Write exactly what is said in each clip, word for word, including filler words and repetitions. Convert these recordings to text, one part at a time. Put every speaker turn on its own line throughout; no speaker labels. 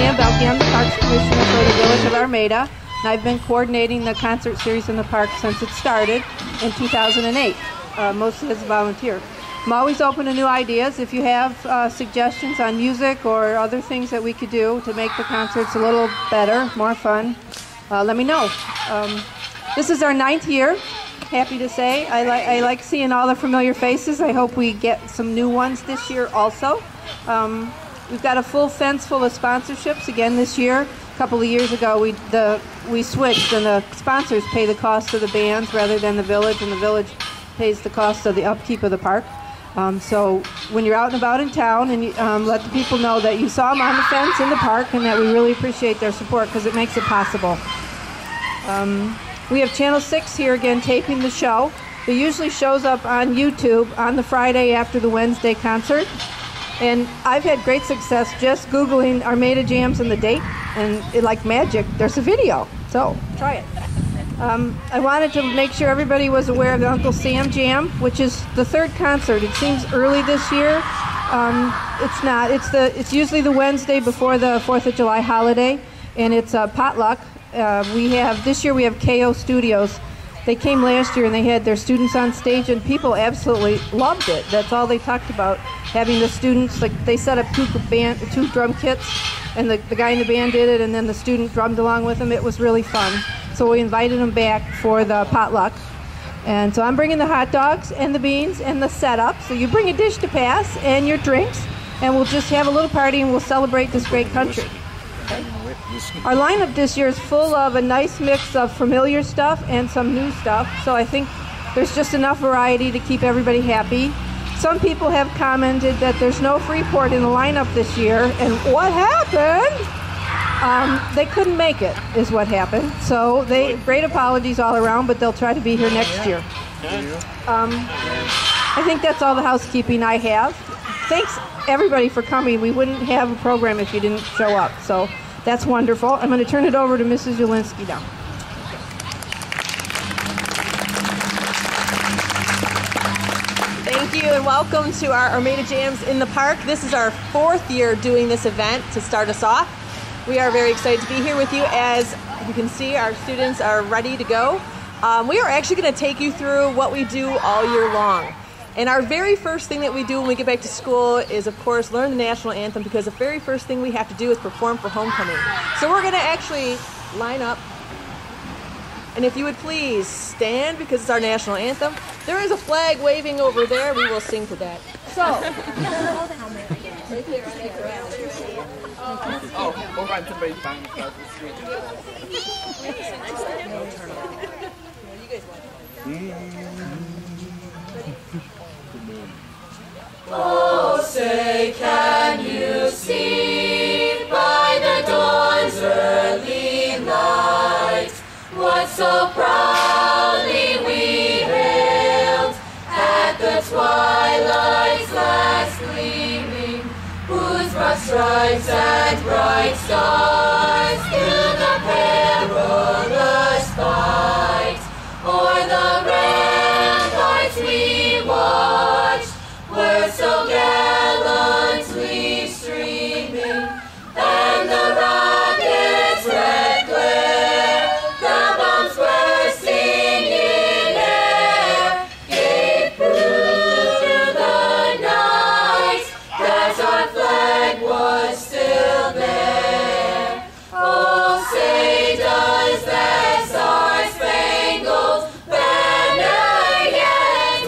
Diane Belke. I'm the Parks Commissioner for the Village of Armada, and I've been coordinating the concert series in the park since it started in two thousand eight, uh, mostly as a volunteer. I'm always open to new ideas. If you have uh, suggestions on music or other things that we could do to make the concerts a little better, more fun, uh, let me know. Um, this is our ninth year, happy to say. I, li- I like seeing all the familiar faces. I hope we get some new ones this year also. Um, we've got a full fence full of sponsorships again this year. A couple of years ago, we the we switched, and the sponsors pay the cost of the bands rather than the village, and the village pays the cost of the upkeep of the park. Um, so when you're out and about in town, and you, um, let the people know that you saw them on the fence in the park, and that we really appreciate their support because it makes it possible. Um, we have Channel six here again taping the show. It usually shows up on YouTube on the Friday after the Wednesday concert. And I've had great success just Googling Armada Jams and the date, and it, like magic, there's a video. So try it. Um, I wanted to make sure everybody was aware of the Uncle Sam Jam, which is the third concert. It seems early this year. Um, it's not. It's the. It's usually the Wednesday before the Fourth of July holiday, and it's a potluck. Uh, we have this year we have K O Studios. They came last year and they had their students on stage, and people absolutely loved it. That's all they talked about, having the students. Like they set up two band, two drum kits, and the, the guy in the band did it, and then the student drummed along with them. It was really fun. So we invited them back for the potluck. And so I'm bringing the hot dogs and the beans and the setup. So you bring a dish to pass and your drinks, and we'll just have a little party and we'll celebrate this great country. Okay? Our lineup this year is full of a nice mix of familiar stuff and some new stuff. So I think there's just enough variety to keep everybody happy. Some people have commented that there's no Freeport in the lineup this year, and what happened? Um, they couldn't make it, is what happened. So they great apologies all around, but they'll try to be here next year. Um, I think that's all the housekeeping I have. Thanks, everybody, for coming. We wouldn't have a program if you didn't show up. So that's wonderful. I'm going to turn it over to Missus Ulinsky now.
Thank you, and welcome to our Armada Jams in the Park. This is our fourth year doing this event to start us off. We are very excited to be here with you. As you can see, our students are ready to go. Um, we are actually going to take you through what we do all year long. And our very first thing that we do when we get back to school is, of course, learn the national anthem, because the very first thing we have to do is perform for homecoming. So we're going to actually line up. And if you would please stand, because it's our national anthem. There is a flag waving over there. We will sing to that. So. Right there, right there.
Oh, we're going to be fun.
Oh, say, can you see by the dawn's early light what so proudly we hailed at the twilight's last gleaming, whose broad stripes and bright stars through the perilous fight o'er the ramparts we watched were so gallantly streaming, and the rockets' red glare, the bombs bursting in air, gave proof through the night that our flag was still there. Oh, say does that star-spangled banner yet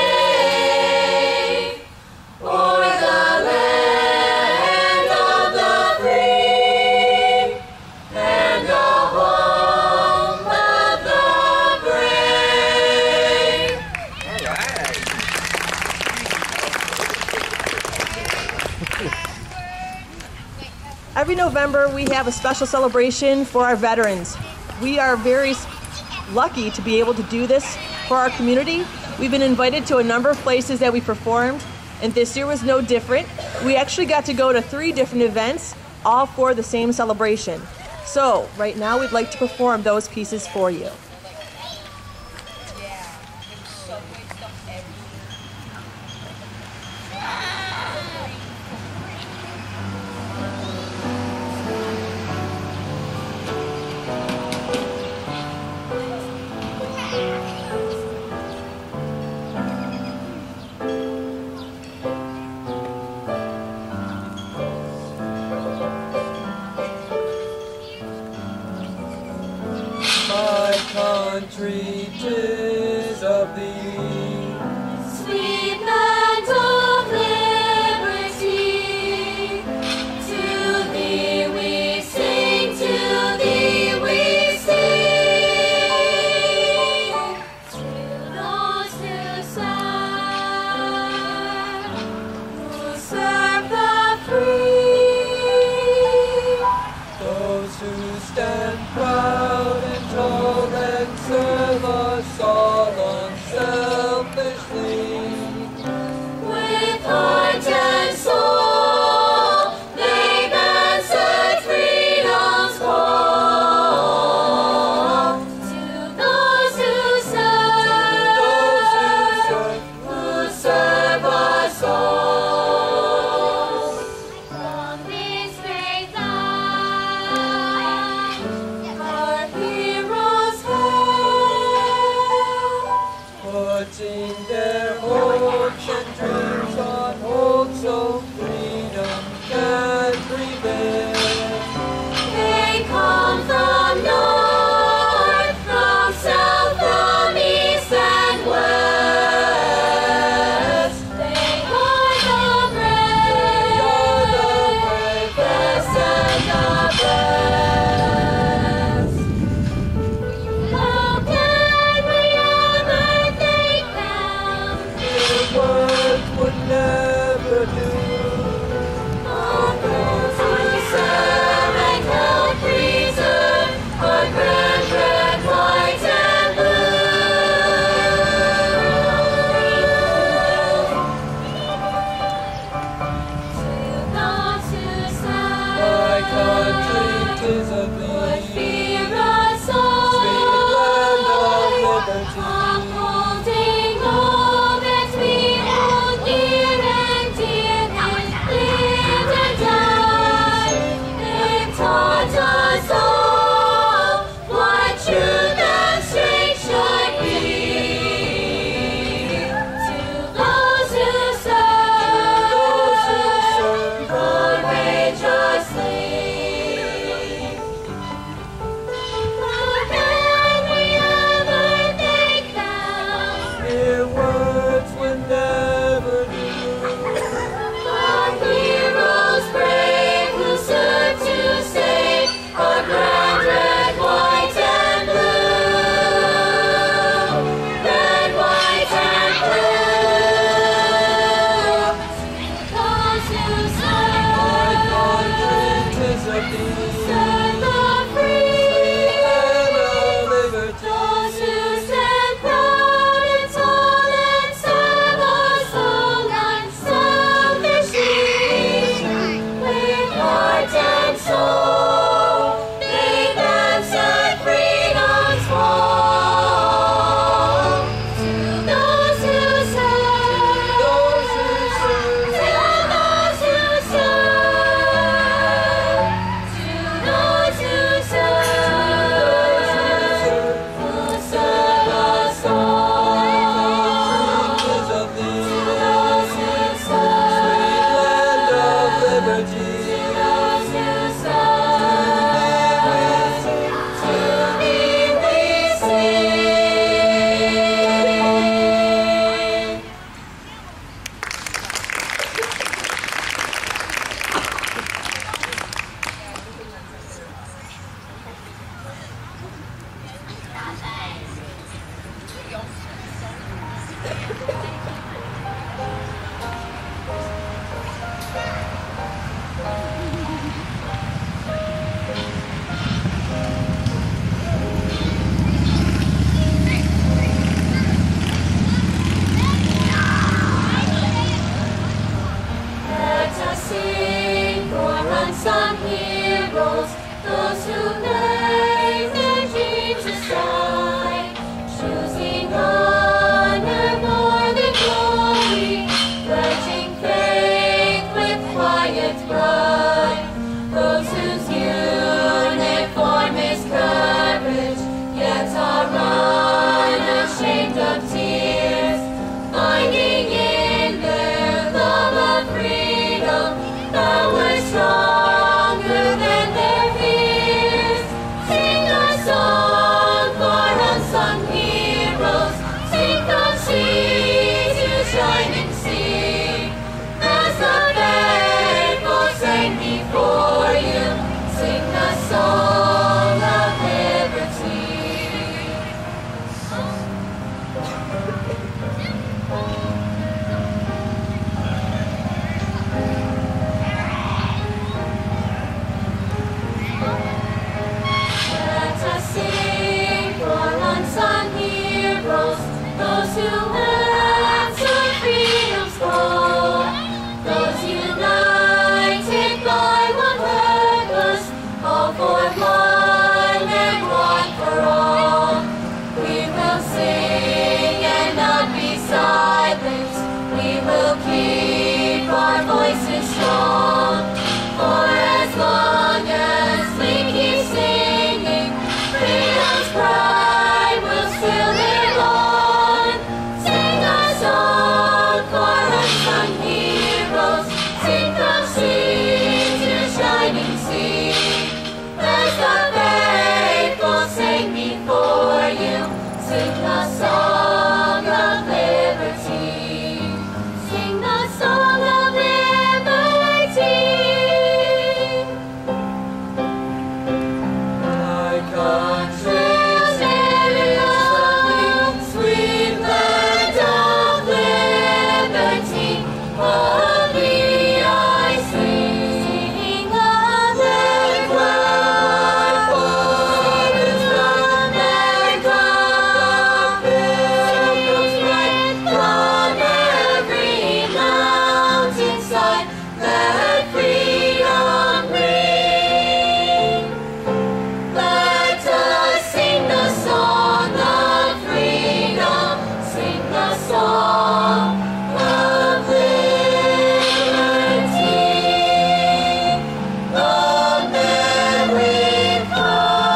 wave o'er the land of the free and the home of the brave?
Every November, we have a special celebration for our veterans. We are very lucky to be able to do this for our community. We've been invited to a number of places that we performed, and this year was no different. We actually got to go to three different events, all for the same celebration. So, right now, we'd like to perform those pieces for you.
country 'tis of thee.
Sweet land of liberty, to thee we sing, to thee we sing. To those who serve, who serve the free,
Those who stand proud and tall and serve us all unselfishly.
with heart and soul, they've answered freedom's call. To those who serve, who serve us all. From this great land, our heroes hail,
Putting their hopes and dreams on hold so freedom can prevail.
they come from north, from south, from east and west. They are the brave, best and the best. How can we ever thank them?
Their words would never do.
All those who serve and help preserve our grand red, white, and blue. To those who
My country
serve,
'tis of
would
thee.
fear us all.
Sweet land of liberty.
Upholding all that we hold near and dear, and lived and died. They've taught us all what truth and strength should be. To those who serve, courageously. How can we ever thank them?
Mere words would never do.
Our heroes brave who serve to save our grand red, white, and blue. Red, white, and blue. Those who
My country
serve,
'tis of thee.
serve the free.
Land of liberty.
Those who stand proud and tall and serve us all unselfishly. With heart and soul, they've answered freedom's call. To those who serve,
Those who serve.
to those who serve, to those who serve, who serve us all.
'Tis of thee.
To those who serve,
Land of liberty.
to those who serve, to thee we sing. Let us sing for unsung heroes, those who laid their dreams aside, choosing honor more than glory, pledging faith with quiet pride. Those whose uniform is courage, yet are unashamed of tears, finding in their love of freedom power stronger than their fears. to answer freedom's call. Those united by one purpose, all for one and one for all. We will sing and not be silent. We will keep our voices strong. For as long as we keep singing, freedom's pride will still live on. Sing a song for unsung heroes. Sing from sea to shining sea. As the faithful sang before you, sing the song of liberty. Sing the song of liberty.
My country is the
Sweet land of liberty, of thee I sing. Sing of America, America, freedom's right from every mountainside. Let freedom ring. Let us sing the song of freedom, sing the song of liberty, America.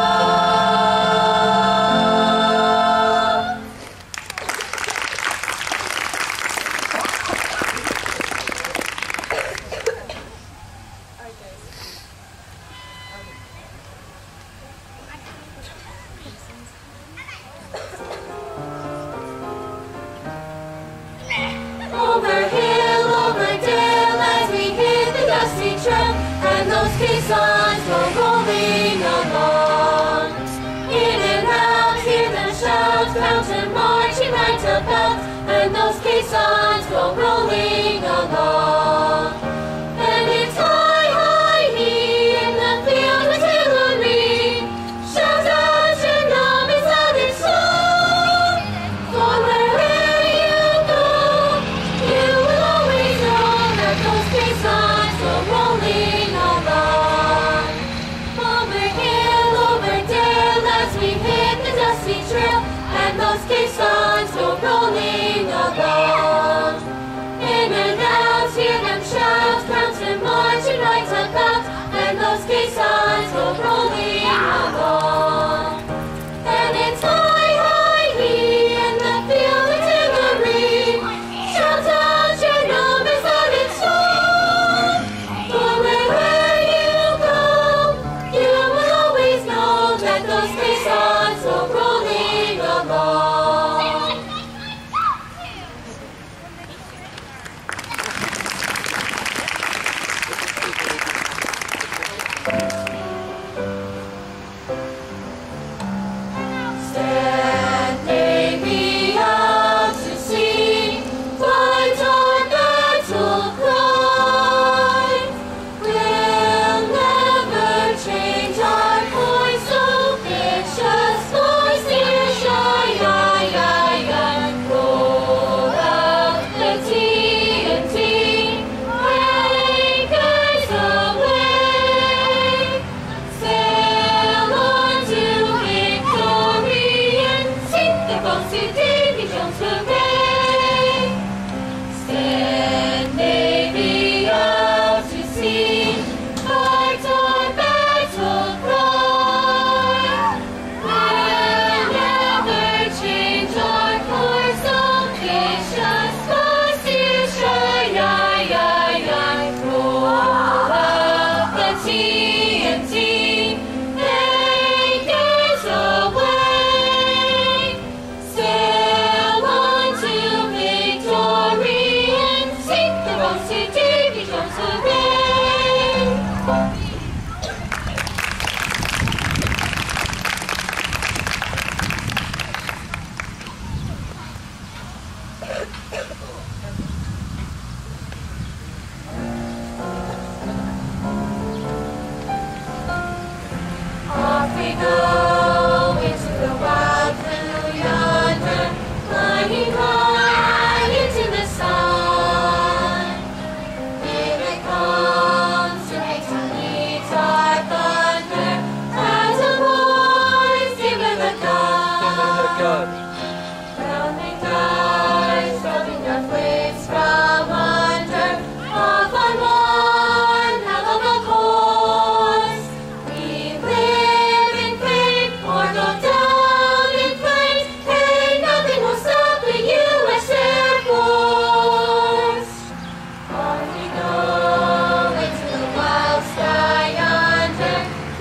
Over hill, over dale, as we hit the dusty trail, and those caissons go rolling along. In and out, hear them shout, mountain marching right about, and those caissons go rolling along. And it's high, high, he in the field artillery, shout out your numbers loud and strong. For wherever you go, you will always know that those caissons go rolling along. Over hill, over dale, as we hit the dusty trail, and those caissons go rolling along. In and out, hear them shout, mountain marching right about, and those caissons go rolling along. And it's high, high, he in the field artillery, shout out your numbers loud and strong. For wherever you go, you will always know that those caissons go rolling along.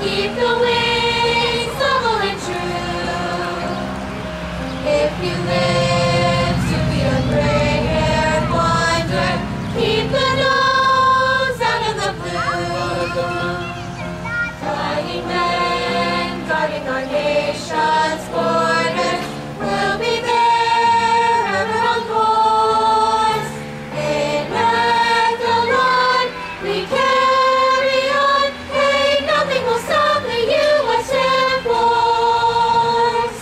keep the wings level and true. If you live to be a gray-haired wanderer, keep the nose out of the blue. Dying men guarding our nation's borders will be there ever on course. In Magdalene we carry on. Hey, nothing will stop the U S Air Force.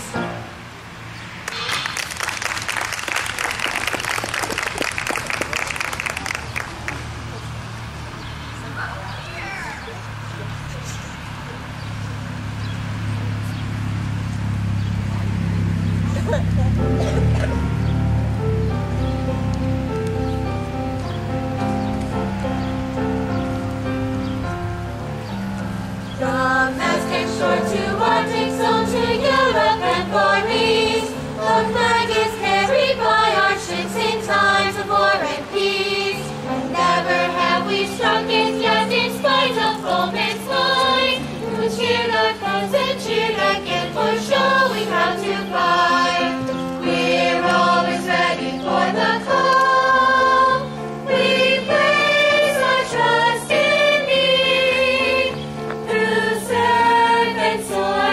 From Aztec shore to Arctic zone to Europe and Far East, the flag is carried by our ships in times of war and peace. And never have we struck it yet in spite of foeman's might. We cheered our foes and cheered again for showing how to fight. We're always ready for the call. We place our trust in Thee. Through surf and sword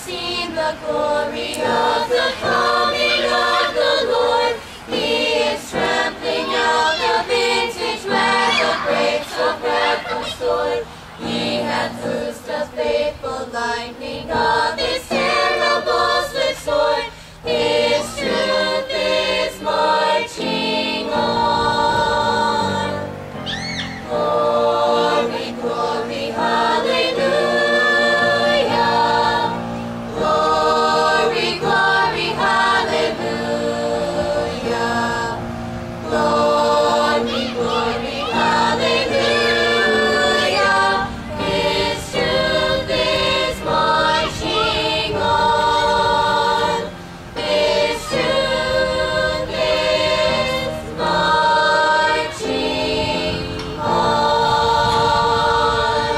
seen the glory of the coming of the Lord. He is trampling out the vintage web, the breaks of reckless sword. He hath loosed the faithful lightning of his terrible swift sword. His truth is marching on. Glory, glory, hallelujah. Glory, glory, hallelujah. Glory, glory, hallelujah. His truth is marching on. His truth is marching on.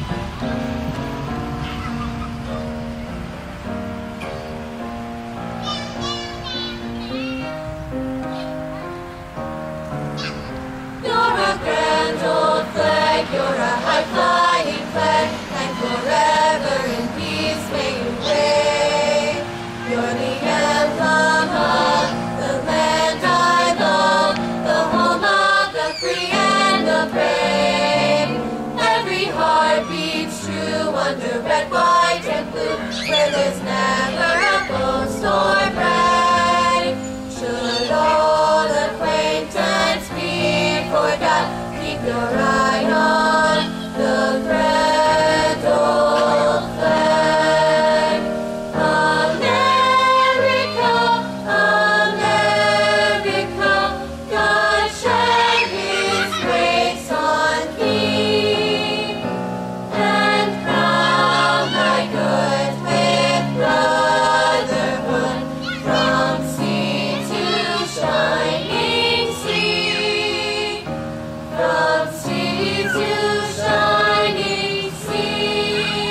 You're a grand old flag, you're a high-flying flag, and forever in peace may you reign. You're the emblem of the land I love, the home of the free and the brave. Every heart beats true under red, white, and blue, where there's never a boast or brag. Should old acquaintance be forgot, keep your eye on the grand old flag. America, America, God shed his grace on thee, and crown thy good with brotherhood, from sea to shining sea, from sea to shining sea.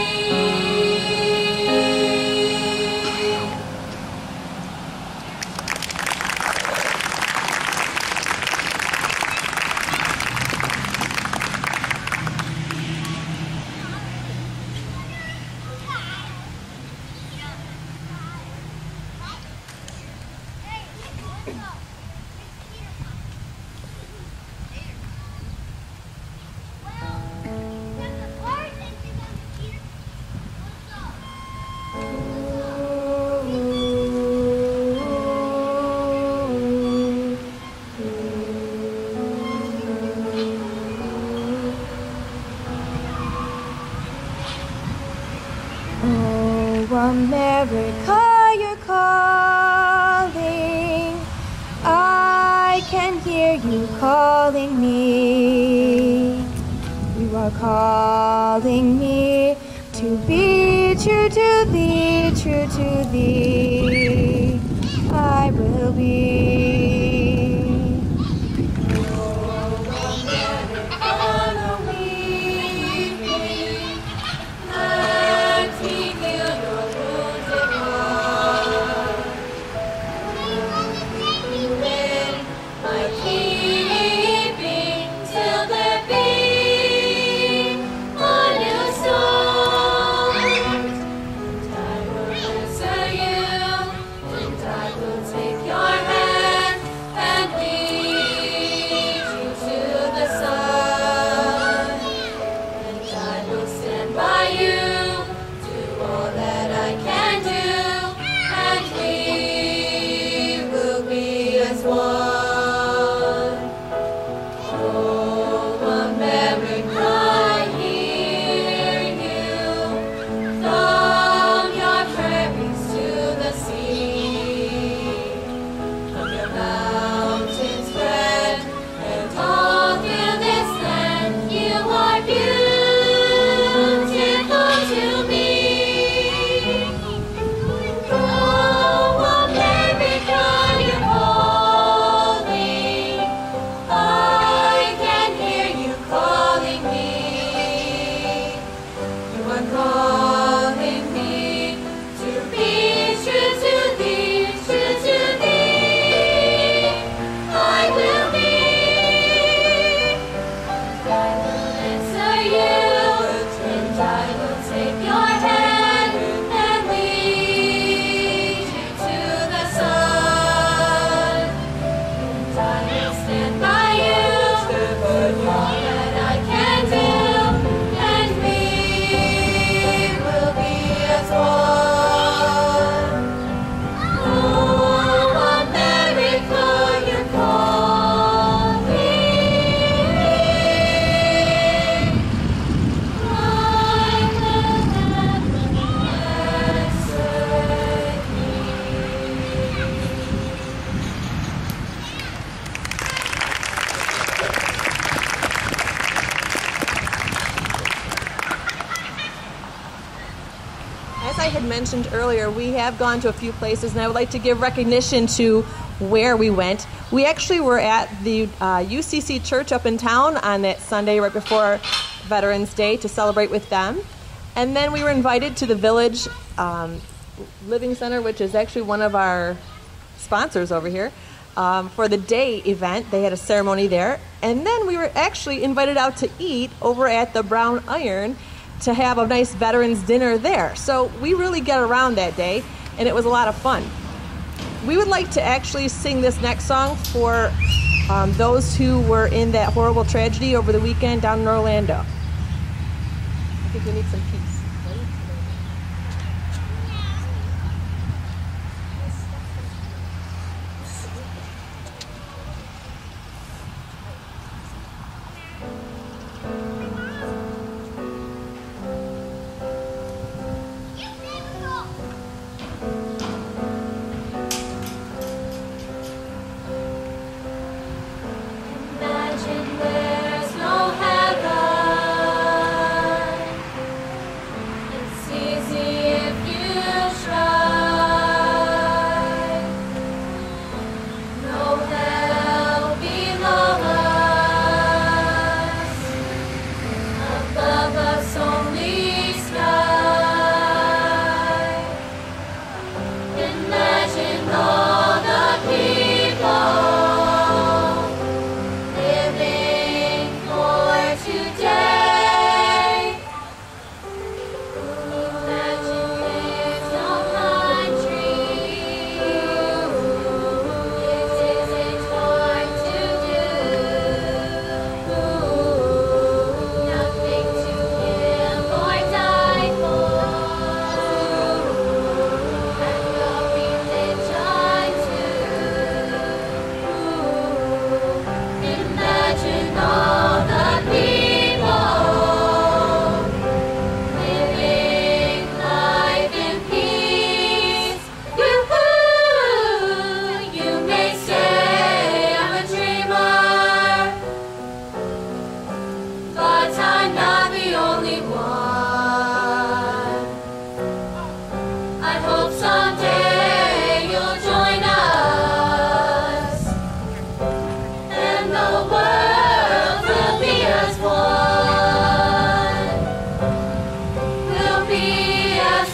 Oh, America, you're calling. I can hear you calling me. You are calling me to be true to thee, true to thee. I will be. Follow me, let me heal your wounded heart. In my keeping till there be a new start. And I will answer you, and I will take your hand.
As I had mentioned earlier, we have gone to a few places, and I would like to give recognition to where we went. We actually were at the uh, U C C Church up in town on that Sunday right before Veterans Day to celebrate with them. And then we were invited to the Village um, Living Center, which is actually one of our sponsors over here, um, for the day event. They had a ceremony there. And then we were actually invited out to eat over at the Brown Iron to have a nice veterans dinner there. So we really get around that day, and it was a lot of fun. We would like to actually sing this next song for um, those who were in that horrible tragedy over the weekend down in Orlando. I think we need some peace.
Imagine there's no heaven. It's easy if you try. No hell below us. Above us only sky. Imagine all the people living for today. Imagine there's no country. This isn't hard to do. Nothing to kill or die for. And no religion too. Imagine all the people living life in peace. Yoo-hoo! You may say I'm a dreamer, but I'm not the only one. I hope someday you'll join us, and the world will be as one. We'll be as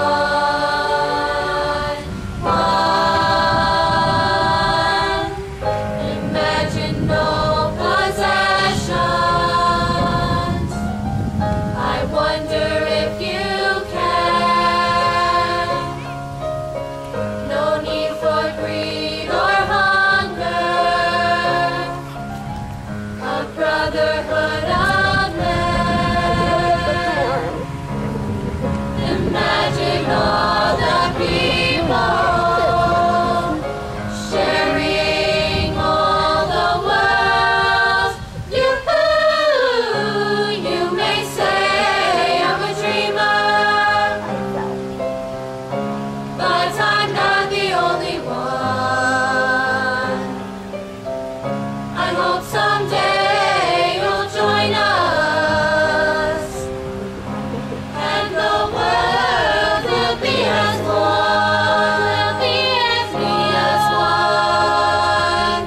one. One. Imagine no possessions. I wonder if you can. No need for greed or hunger. A brotherhood of men. Imagine all the people sharing all the world. Yoo-hoo! You may say I'm a dreamer, but I'm not the only one. I hope someday you'll join us, and the world will be as one. Will be as be as one.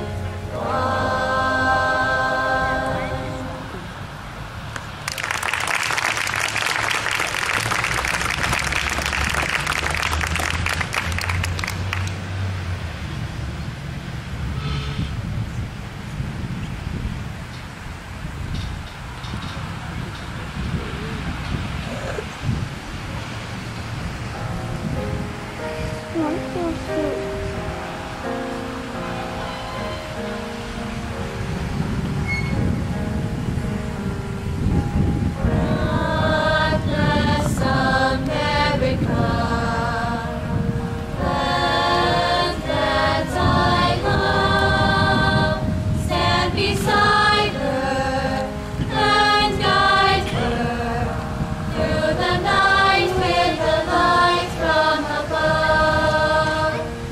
One. God bless America, land that I love. Stand beside her and guide her through the night with the light from above.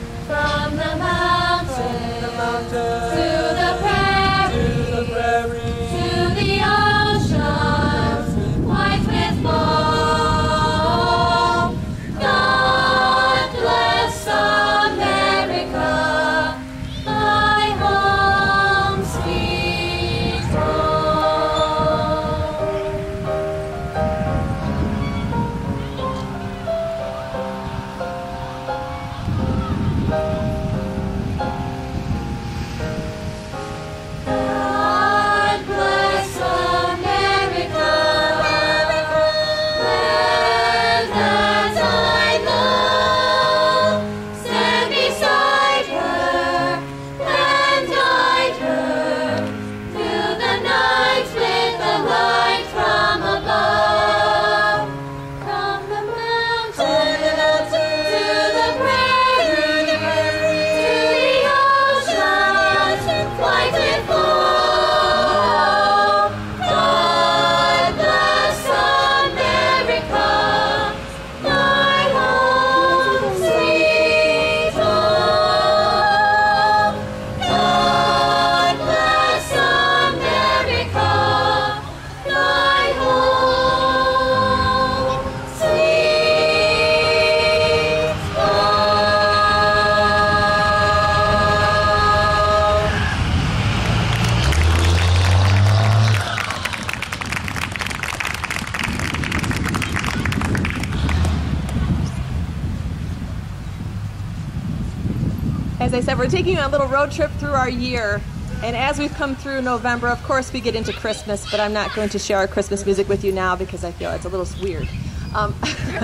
As I said, we're taking a little road trip through our year. And as we've come through November, of course, we get into Christmas, but I'm not going to share our Christmas music with you now because I feel it's a little weird. Um,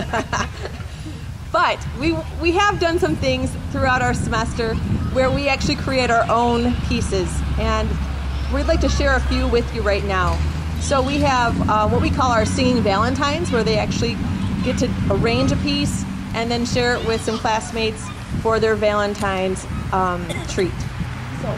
but we, we have done some things throughout our semester where we actually create our own pieces. And we'd like to share a few with you right now. So we have uh, what we call our Singing Valentines, where they actually get to arrange a piece and then share it with some classmates for their Valentine's um, treat. So.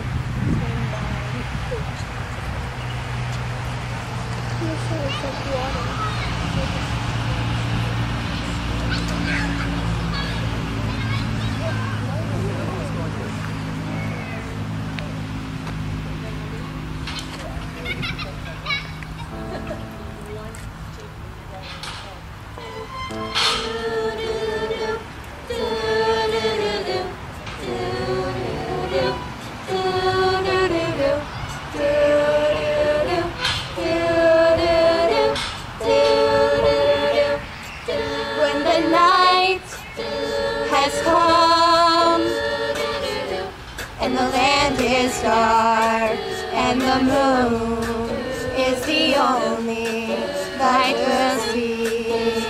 And the land is dark, and the moon is the only light we'll see.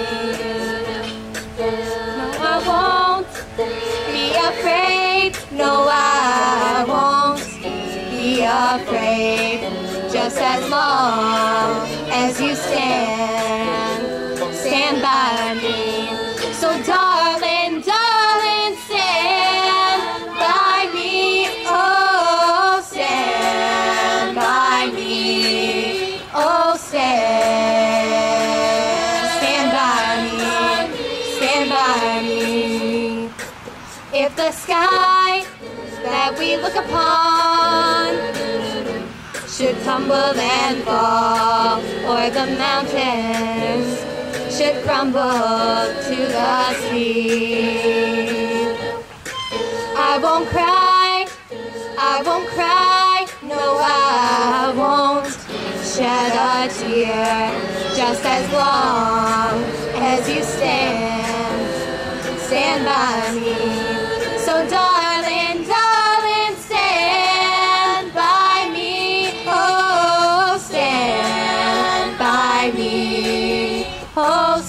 No, I won't be afraid. No, I won't be afraid. Just as long as you stand, stand by me. So, darling, darling, stand by me. Oh, stand by me. Oh, stand. Stand by me. Stand by me. If the sky that we look upon should tumble and fall, or the mountains should crumble to the sea, I won't cry, I won't cry, no, I won't shed a tear, just as long as you stand, stand by me. So darling, darling, stand by me, oh, stand by me, oh,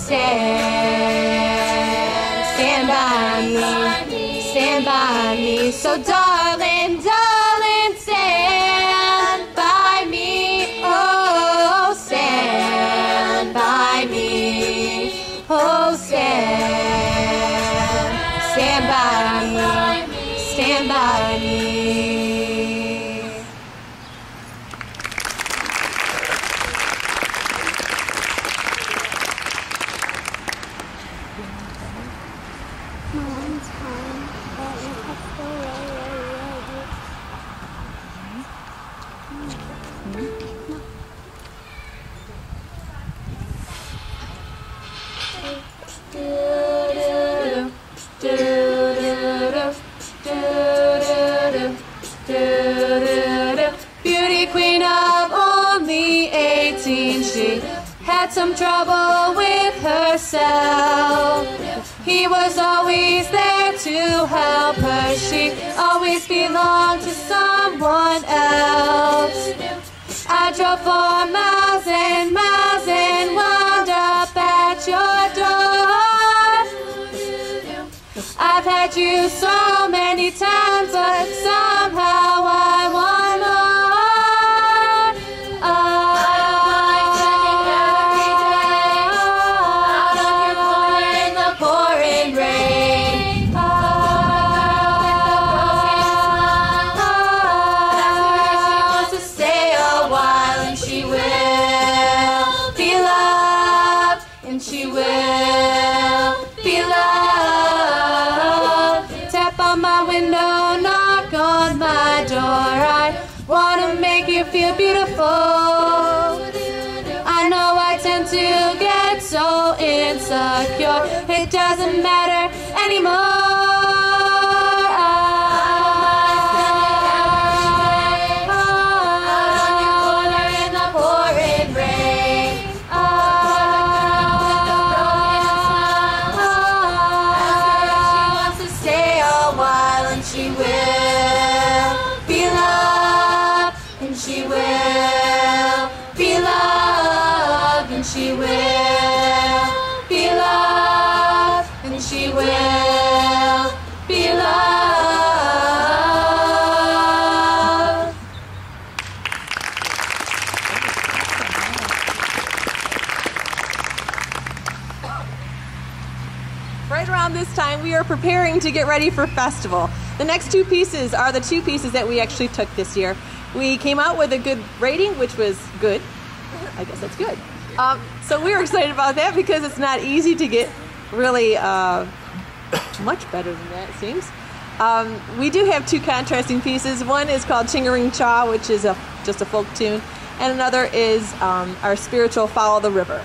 stand, stand by me, stand by me. So darling, darling, stand by me, oh, stand by me, oh, stand, stand by me, stand by me.
Mom's home, but you have to really,
Beauty queen of only eighteen, she had some trouble with herself. He was always there to help her. She always belonged to someone else. I drove for miles and miles and wound up at your door. I've had you so many times, but somehow I want more. She will be loved. Tap on my window, knock on my door. I wanna make you feel beautiful. I know I tend to get so insecure. It doesn't matter anymore. She will she will be loved.
Right around this time, we are preparing to get ready for festival. The next two pieces are the two pieces that we actually took this year. We came out with a good rating, which was good. I guess that's good. Um, so we were excited about that because it's not easy to get really uh, much better than that, it seems. Um, we do have two contrasting pieces. One is called Chingering Chaw, which is a, just a folk tune, and another is um, our spiritual Follow the River.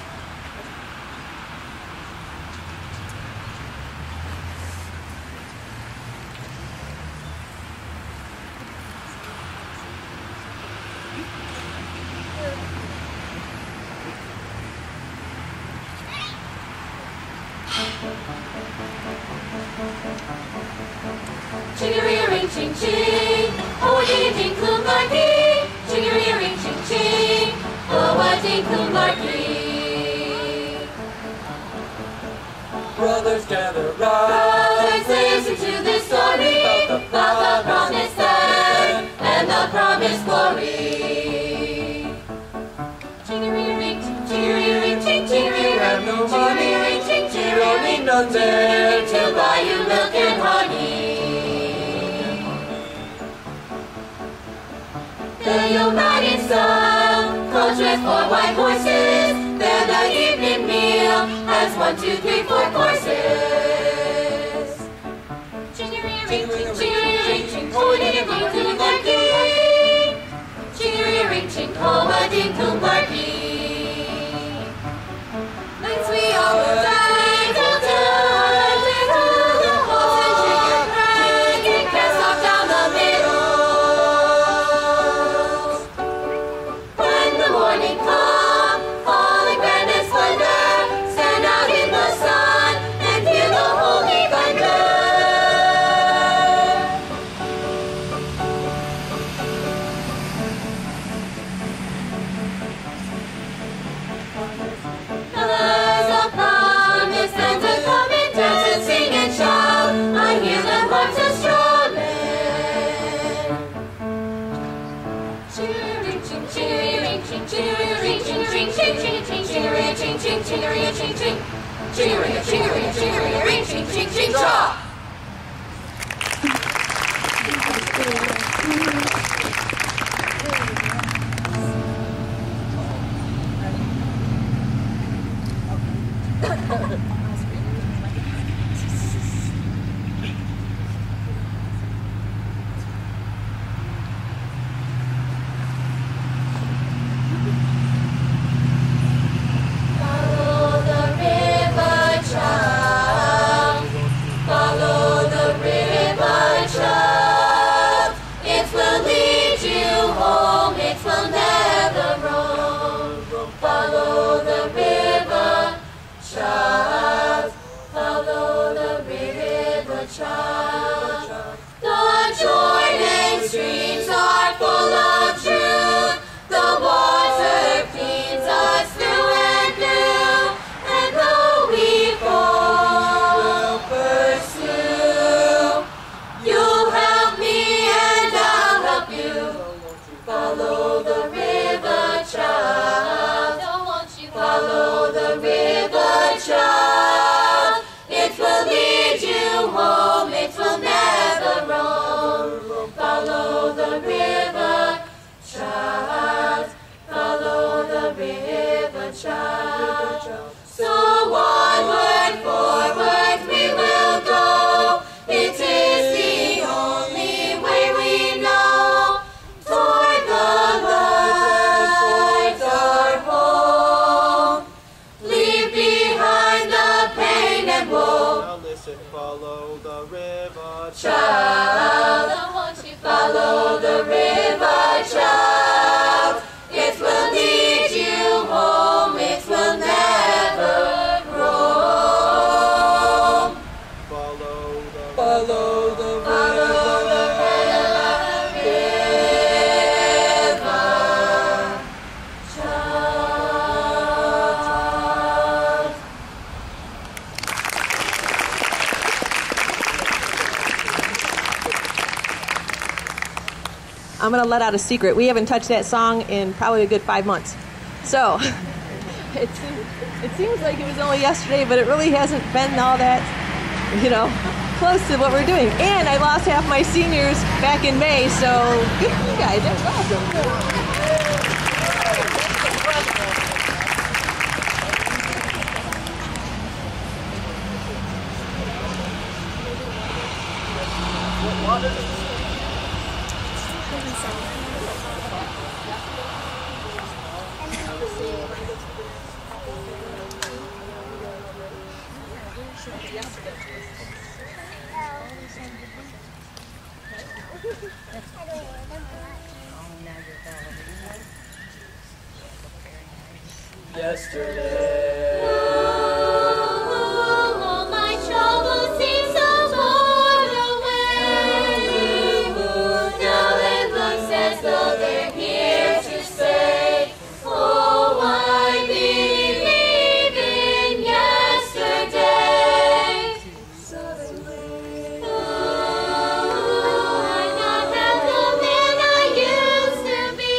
Ching-a-ring, ching-ching, oh-a-ding-a-ding, Coomlarky. Ching-a-ring, ching-ching, oh-a-ding, Coomlarky.
Brothers gather round.
Brothers, listen to this story about the promised land and the promised glory. Ching-a-ring, ching-a-ring, ching-a-ring,
have no money.
ching-a-ring,
You don't need nothing
to buy you milk and honey. The United Sun, coaches for white horses. Then the evening meal has one, two, three, four courses. Ching-a-ring, ching-a-ring, ching, oh-a-ding-a-ding, Coomlarky. Ching-a-ring, ching, oh-a-ding, Coomlarky. Nights we all will die till dawn, till the horse and chicken crack and cast off down the middle. When the morning come, falling grand and splendor, stand out in the sun and hear the holy thunder. Colors of promise and to come and dance and sing and shout. I hear the hearts of strong men. Ching-a-ring, ching, ching-a-ring, ching, ching-a-ring, ching, ching, ching, ching, ching, ching-a-ring, ching, ching, ching-a-ring, ching, ching, ching-a-ring, ching-a-ring, ching-a-ring, ching, ching, ching, chaw. Follow the river child. Follow the river child. It will lead you home. It will never roam. Follow the river child. Follow the river child. The Jordan streams are full of truth. The water cleans us through and through. And though we fall, we'll pursue. You'll help me and I'll help you. Follow the river child. Don't want you follow the river child. It will lead you home. It will never roam. Follow the river child. Follow the river child. So onward, forward we will go. It is the only way we know. Toward the light, our home. Leave behind the pain and woe.
Now listen, follow the river
Child, follow the river child. It will lead you home. It will never roam.
Follow the Follow the
Follow the river child.
I'm going to let out a secret. We haven't touched that song in probably a good five months. So it seems, it seems like it was only yesterday, but it really hasn't been all that, you know, close to what we're doing. And I lost half my seniors back in May, so good for you guys. That's awesome.
Yesterday.
All my troubles seem so far away. Now it looks as though they're here to stay. Oh, I believe in yesterday. Ooh, I'm not half the man I used to be.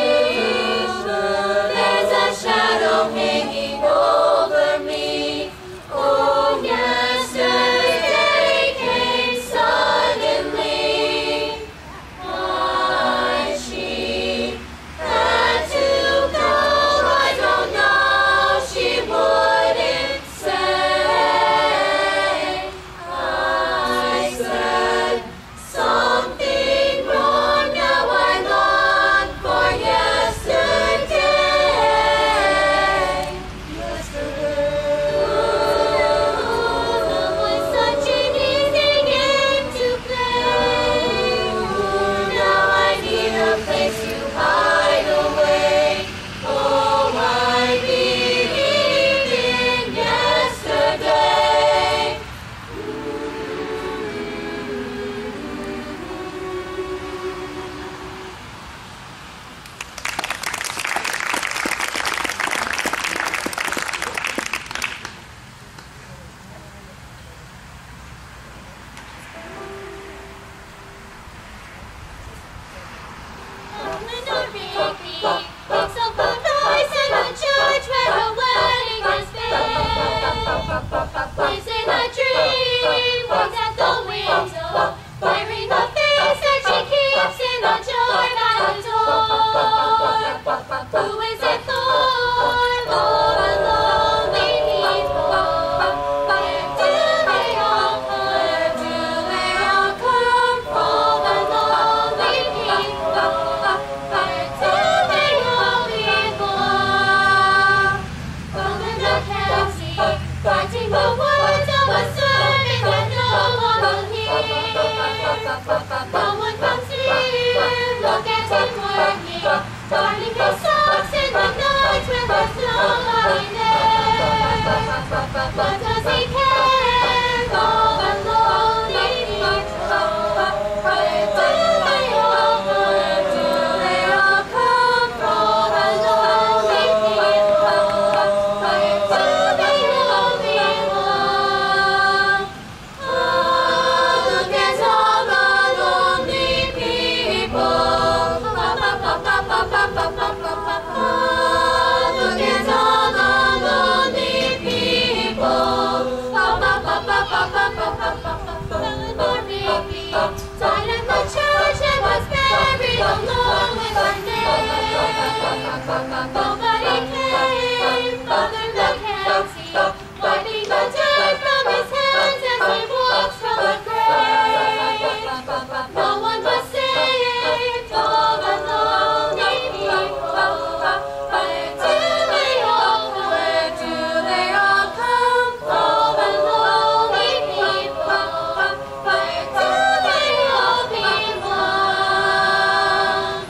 There's a shadow hanging over me. Oh, yesterday came suddenly. Why she had to go, I don't know. She wouldn't say. I said something wrong. Now I long for yesterday. Love was such an easy game to play. Now I need a place to hide away. Oh, I believe in yesterday. Open the repeat. It's a full voice and a church where a wedding has been. Lives in a dream, waits at the window, wearing the face that she keeps in a jar by the door. Who is it for? For the lonely people. Where do they all, where do they all come from? The lonely people. Where do they all belong? Open the Kelsey, writing the words of a sermon that no one will hear. No one comes here, look at him working, darning his socks in the night when there's nobody there. What does he care for the lonely people? Where do they all, where do they all come from? The lonely people. Where do they all belong? Oh, look at all the lonely people. Oh, look at all the lonely people. Died in the church and was buried alone with her name. Nobody came, Father Mackenzie, wiping the dirt from his hands as he walks from the grave. No one was saved, all the lonely people. Where do they all, where do they all come from? The lonely people. Where do they all belong?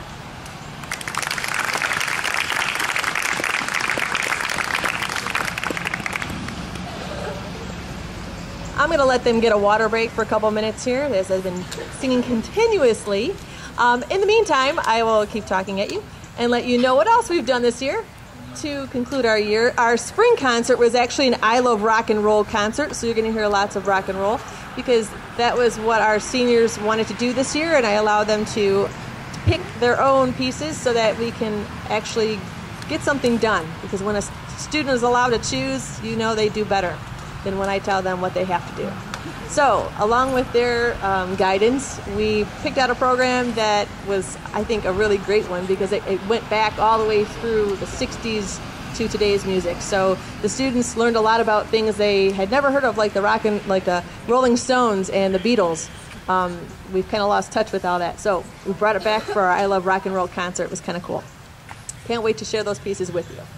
I'm going to let them get a water break for a couple minutes here as I've been singing continuously. Um, in the meantime, I will keep talking at you and let you know what else we've done this year. To conclude our year, our spring concert was actually an I Love Rock and Roll concert, so you're going to hear lots of rock and roll because that was what our seniors wanted to do this year, and I allowed them to pick their own pieces so that we can actually get something done. Because when a student is allowed to choose, you know they do better than when I tell them what they have to do. So, along with their um, guidance, we picked out a program that was, I think, a really great one because it, it went back all the way through the sixties to today's music. So the students learned a lot about things they had never heard of, like the rock and like the Rolling Stones and the Beatles. Um, we've kind of lost touch with all that. So we brought it back for our I Love Rock and Roll concert. It was kind of cool. Can't wait to share those pieces with you.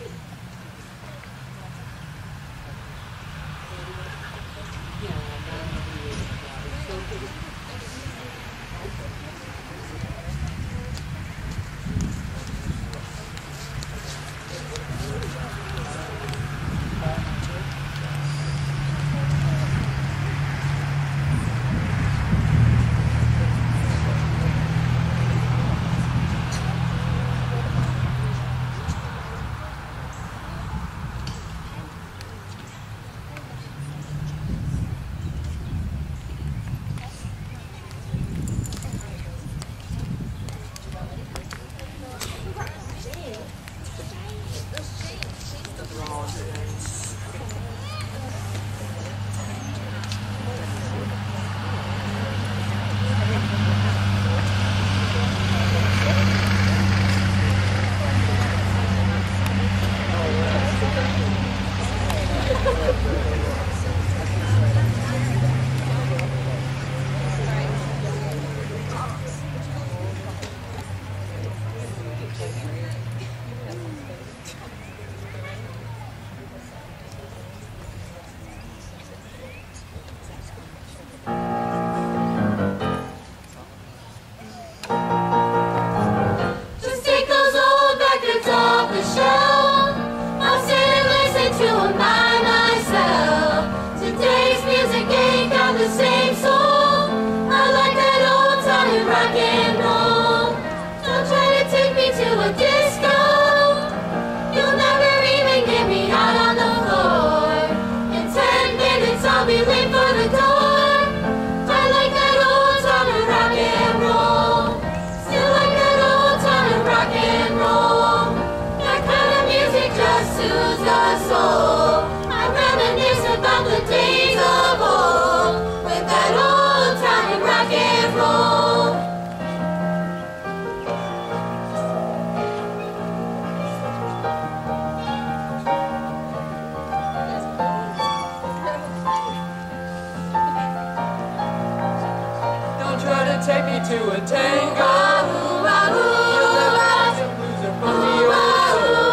Take me to a tango. You'll never have to lose a from the old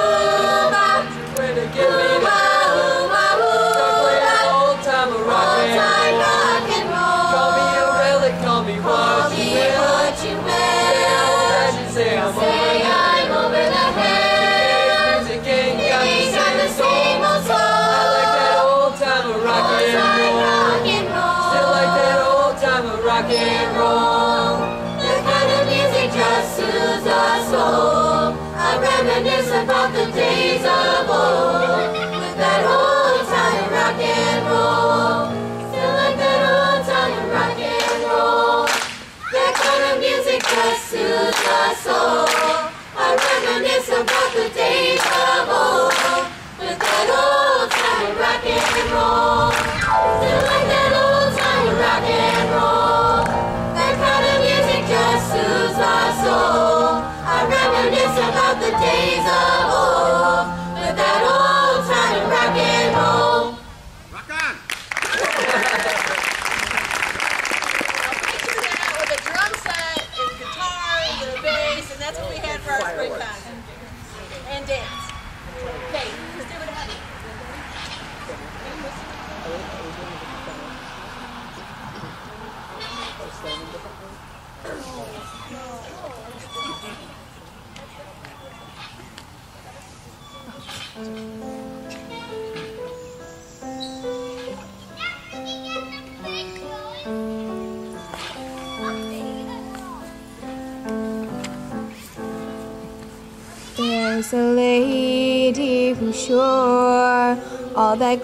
soul. Way to get me down. Don't play an old time of rock and roll. Call me a relic, call me what you will. Say I'm over the head. Music ain't got the same old soul. I like that old time of rock and roll. Still like that old time of rock and roll.
Reminisce about the days of old with that old time rock and roll. Still like that old time rock and roll. That kind of music just soothes the soul. I reminisce about the days of old with that old time rock and roll. Still like that old time rock and roll. That kind of music just soothes the soul. I reminisce about the days of old with that old time rock and roll.
Rock on!
With a drum set and guitar and a bass, and that's what we had for our spring concert. And dance. Okay, let's do it again.
There's a lady who's sure all that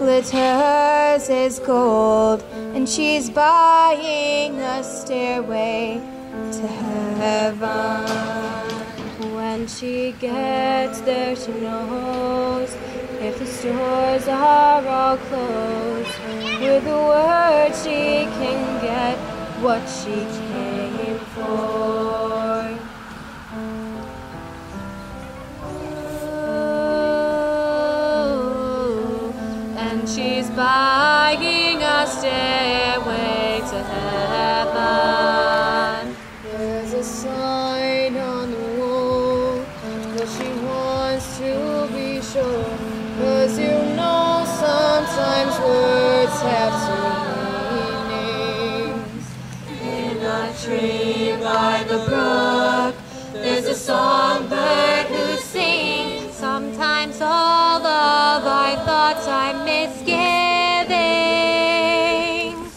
glitters is gold, and she's buying a stairway
to heaven. When she gets there, she knows if the stores are all closed, with a word she can get what she came for. Ooh, and she's buying a stairway to heaven. There's a sign on the wall, but she wants to be sure, 'cause you know sometimes words have two meanings. In a tree by the brook, there's a songbird who sings. Sometimes all of our thoughts are misgivings.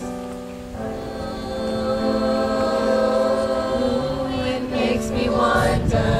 Ooh, it makes me wonder.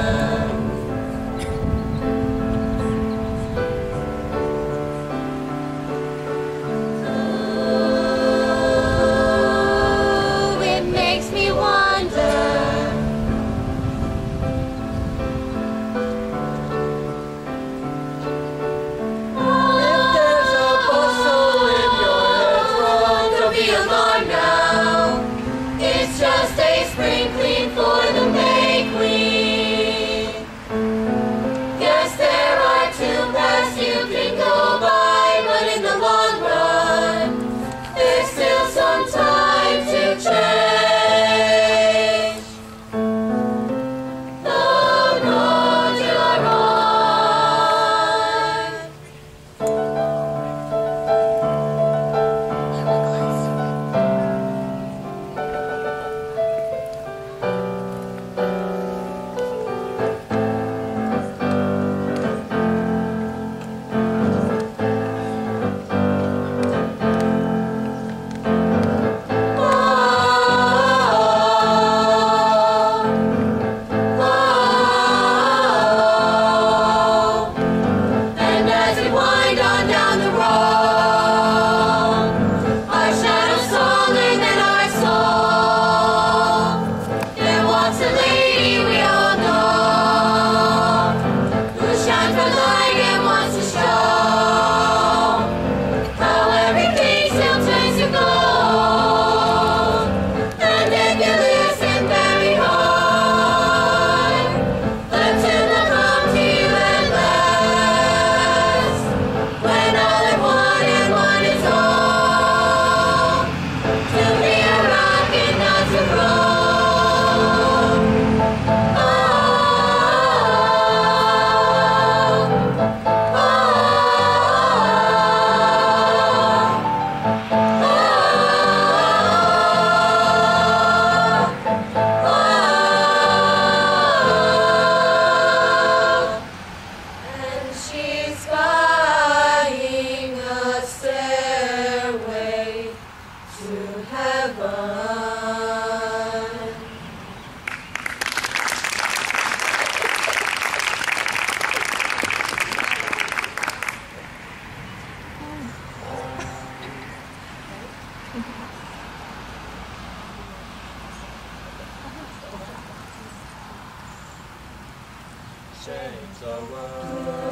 Change the world.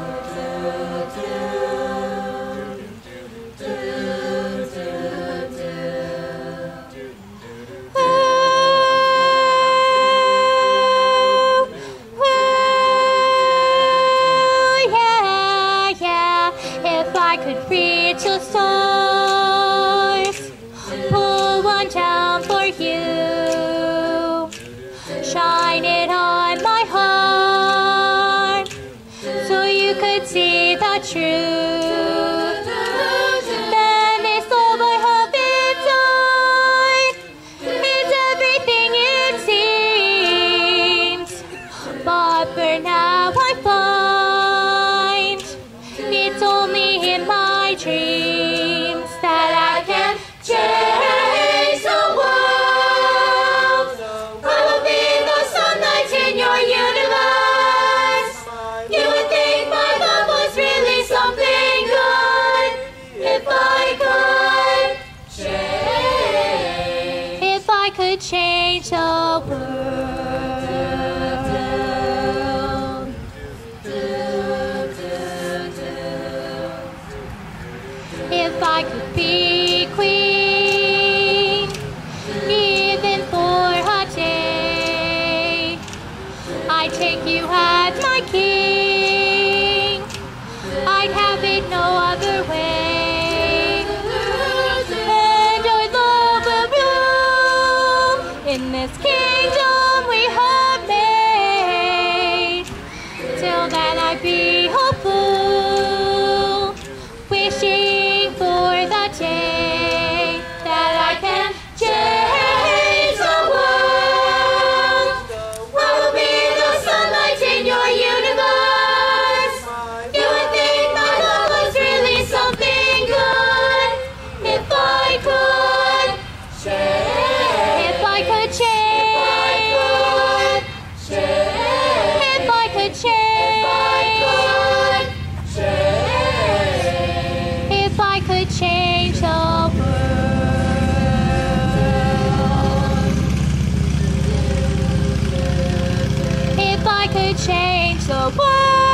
If I could reach the stars, pull one down for you, shine it on my heart, so you could see the truth. Then this love I have inside is everything it seems, but for now I find it's only in my dreams that I can change the world. I will be the sunlight in your universe. You would think my love was really something good if I could change. If I could change the If I could be queen, even for a day, I'd take you as my king. I'd have it no other way. And our love will bloom in this kingdom we have made, till that I be hopeful, wishing for the day that I can change the world. What will be the sunlight in your universe? You would think my love was really something good. If I could change, if I could change, if I could change, if I could change the world, if I could change the world.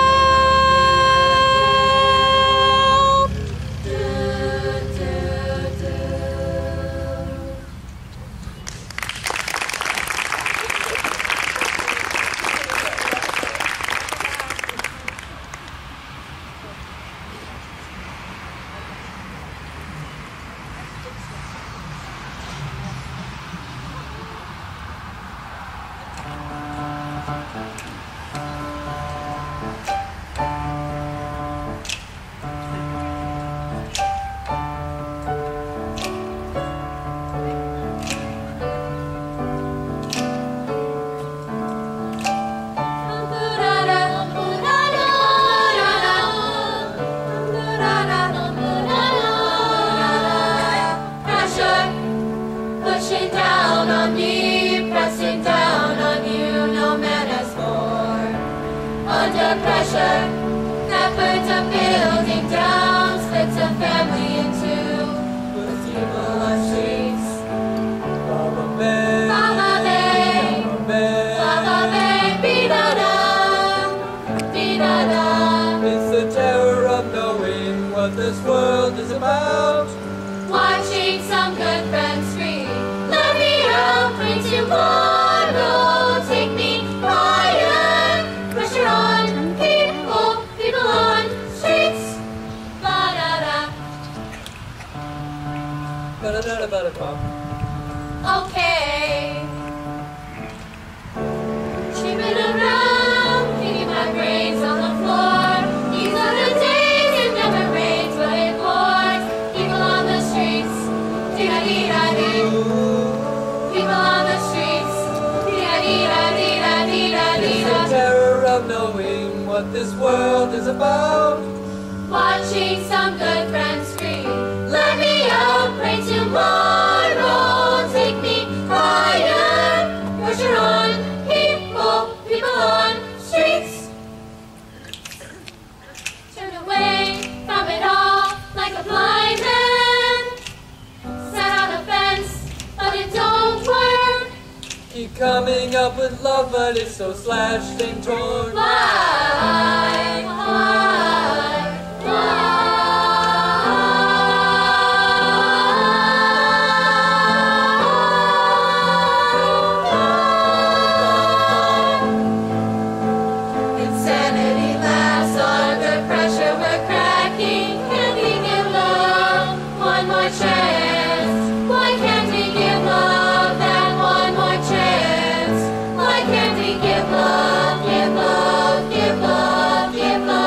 Pressure pushing down on me, pressing down on you, no man has more. Under pressure, that burns a building down, splits a family in two, puts people on streets. Baba Bay, Baba Bay, Baba Bay, be-da-da, be-da-da.
It's the terror of knowing what this world is about.
Watching some good friends scream, let me out, bring tomorrow, take me higher. Pressure on people, people on streets. Ba-da-da.
Ba-da-da-da-ba-da-ba.
Okay. Tripping around, kicking my brains on the floor. These are the days it never rains, but it pours. People on the streets, dee-da-dee-da-dee. People on the streets, dee-da-dee-da-dee-da-dee-da-dee-da.
It's the terror of knowing what this world is about.
Watching some good friends scream, let me out, pray tomorrow, take me higher. Pressure on people, people on streets. Turn away from it all like a blind man. Sat on a fence, but it don't work.
Keep coming up with love, but it's so slashed and torn.
Why, why, why? Insanity laughs under pressure, we're cracking. Can't we give love one more chance? Why can't we give love that one more chance? Why can't we give love, give love, give love, give love?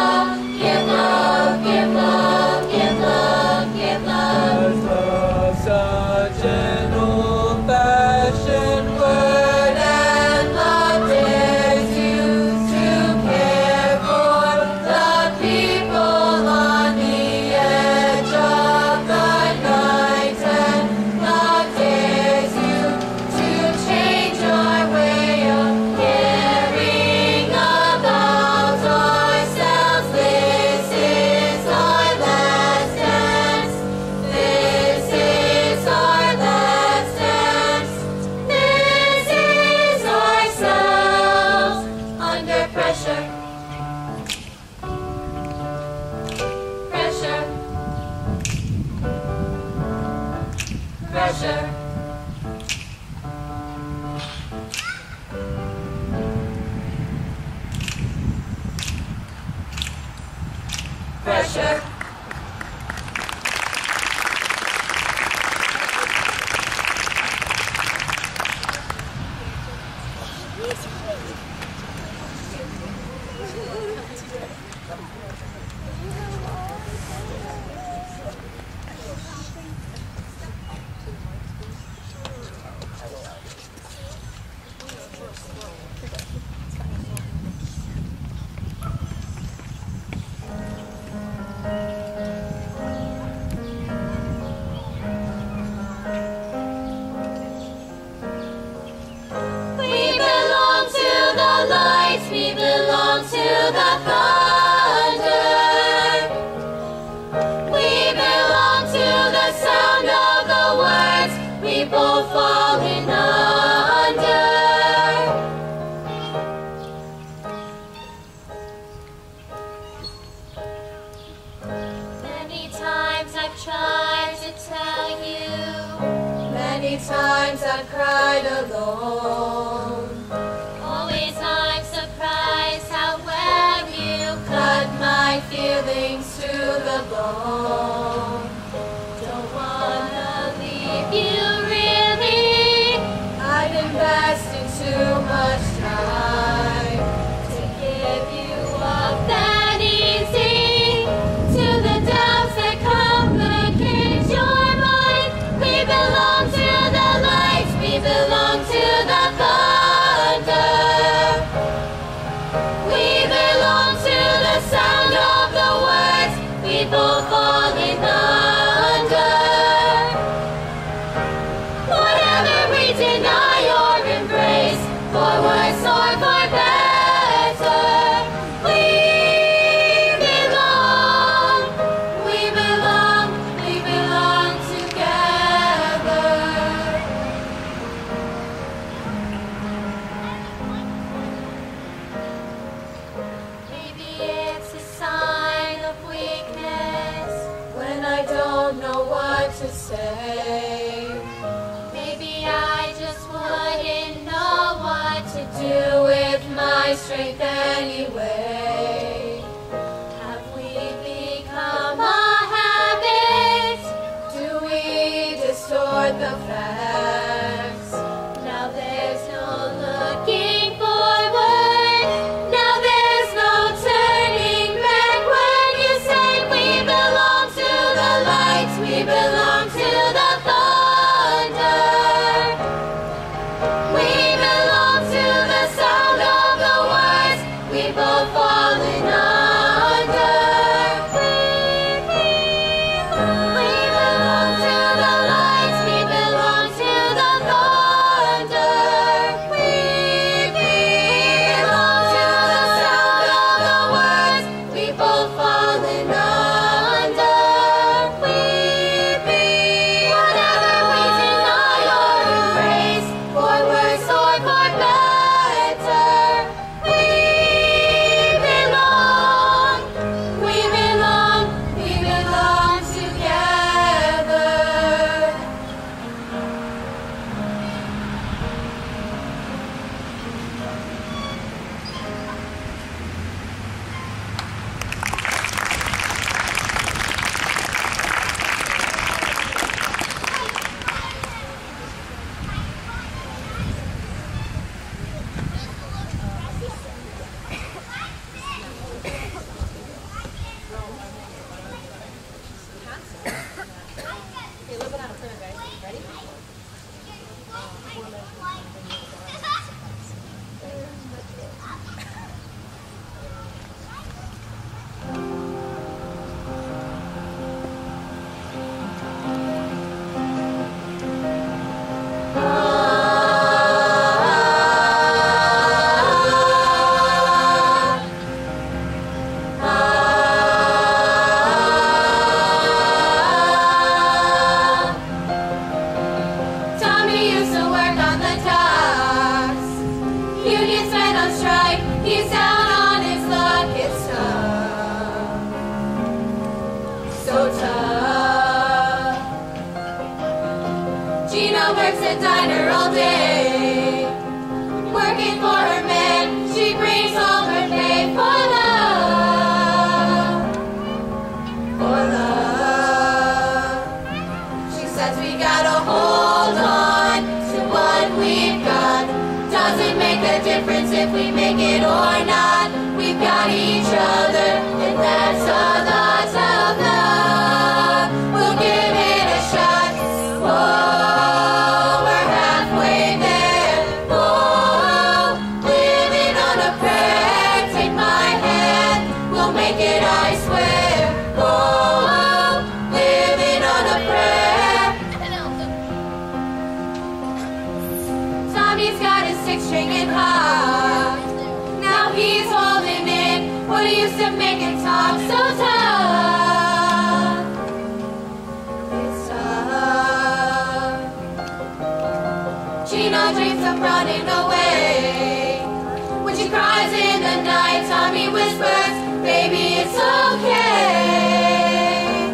Pressure. Pressure. We belong to the lights, we belong to the thunder. We belong to the sound of the words we both fallen under. Many times I've tried to tell you, many times I've cried alone. Always I'm surprised how well you cut my feelings to the bone. Don't wanna leave you really. I've invested too much time to give you up that easy. To the doubts that complicate your mind. We belong to the lights, we belong to the thunder. We belong to the sound of the words we both fallen under. Whatever we deny or embrace, for worse or for better, we belong, we belong, we belong together. Maybe it's a sign of weakness when I don't know what to say. Maybe I just wouldn't know what to do with my strength anyway. Have we become a habit? Do we distort the facts? Now there's no looking forward. Now there's no turning back when you say we belong to the lights, we belong to the thunder. We belong to the sound of the words we both fallen under. We belong to the lights, we belong to Gina works at diner all day, working for her man. She brings home her pay for love, for love. She says we gotta hold on to what we've got. Doesn't make a difference if we make it or not. We've got each other, and that's a lot of love. We'll give it a shot. Whoa, we're halfway there. Whoa, living on a prayer. Take my hand, we'll make it, I swear. Whoa, living on a prayer. Tommy's got his six-string and high. Now he's holding in what he used to make it talk so tough. It's tough. Gina dreams of running away. When she cries in the night, Tommy whispers, baby, it's okay.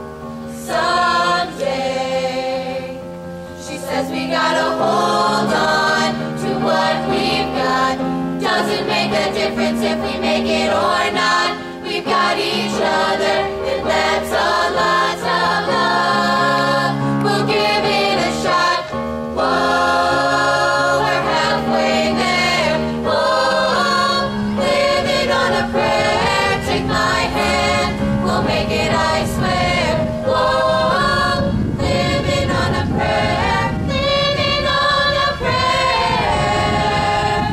Someday, she says we gotta hold on to what we've got. Doesn't make a difference if we make it or not. We've got each other, and that's a lot of love. We'll give it a shot. Whoa, we're halfway there. Whoa, living on a prayer. Take my hand, we'll make it, I swear. Whoa, living on a prayer. Living on a prayer.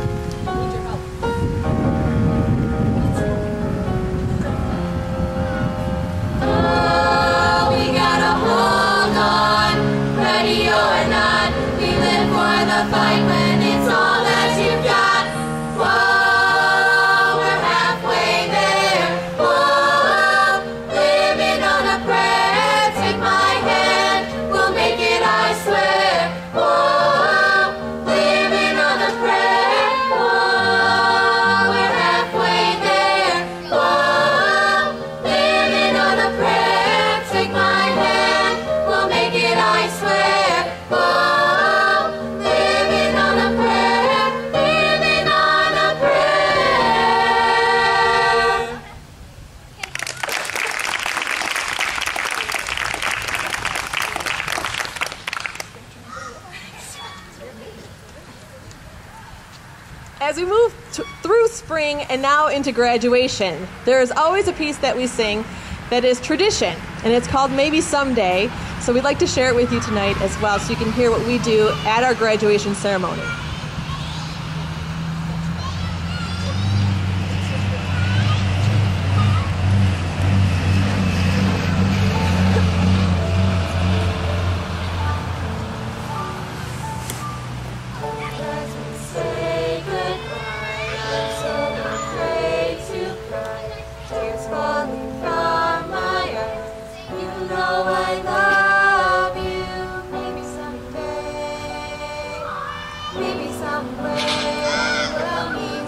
Oh, we gotta hold on, ready or not. We live for the fight when it's all that you've got. Whoa, we're halfway there. Whoa, living on a prayer. Take my hand, we'll make it, I swear. Whoa, living on a prayer. Whoa, we're halfway there. Whoa, living on a prayer. Take my hand, we'll make it, I swear. Whoa, living on a prayer. Living on a prayer.
As we move t- through spring and now into graduation, there is always a piece that we sing that is tradition, and it's called Maybe Someday. So we'd like to share it with you tonight as well, so you can hear what we do at our graduation ceremony.
Say goodbye, I'm so afraid to cry. Tears falling from my eyes. You know I love you. Maybe someday, maybe somewhere we'll meet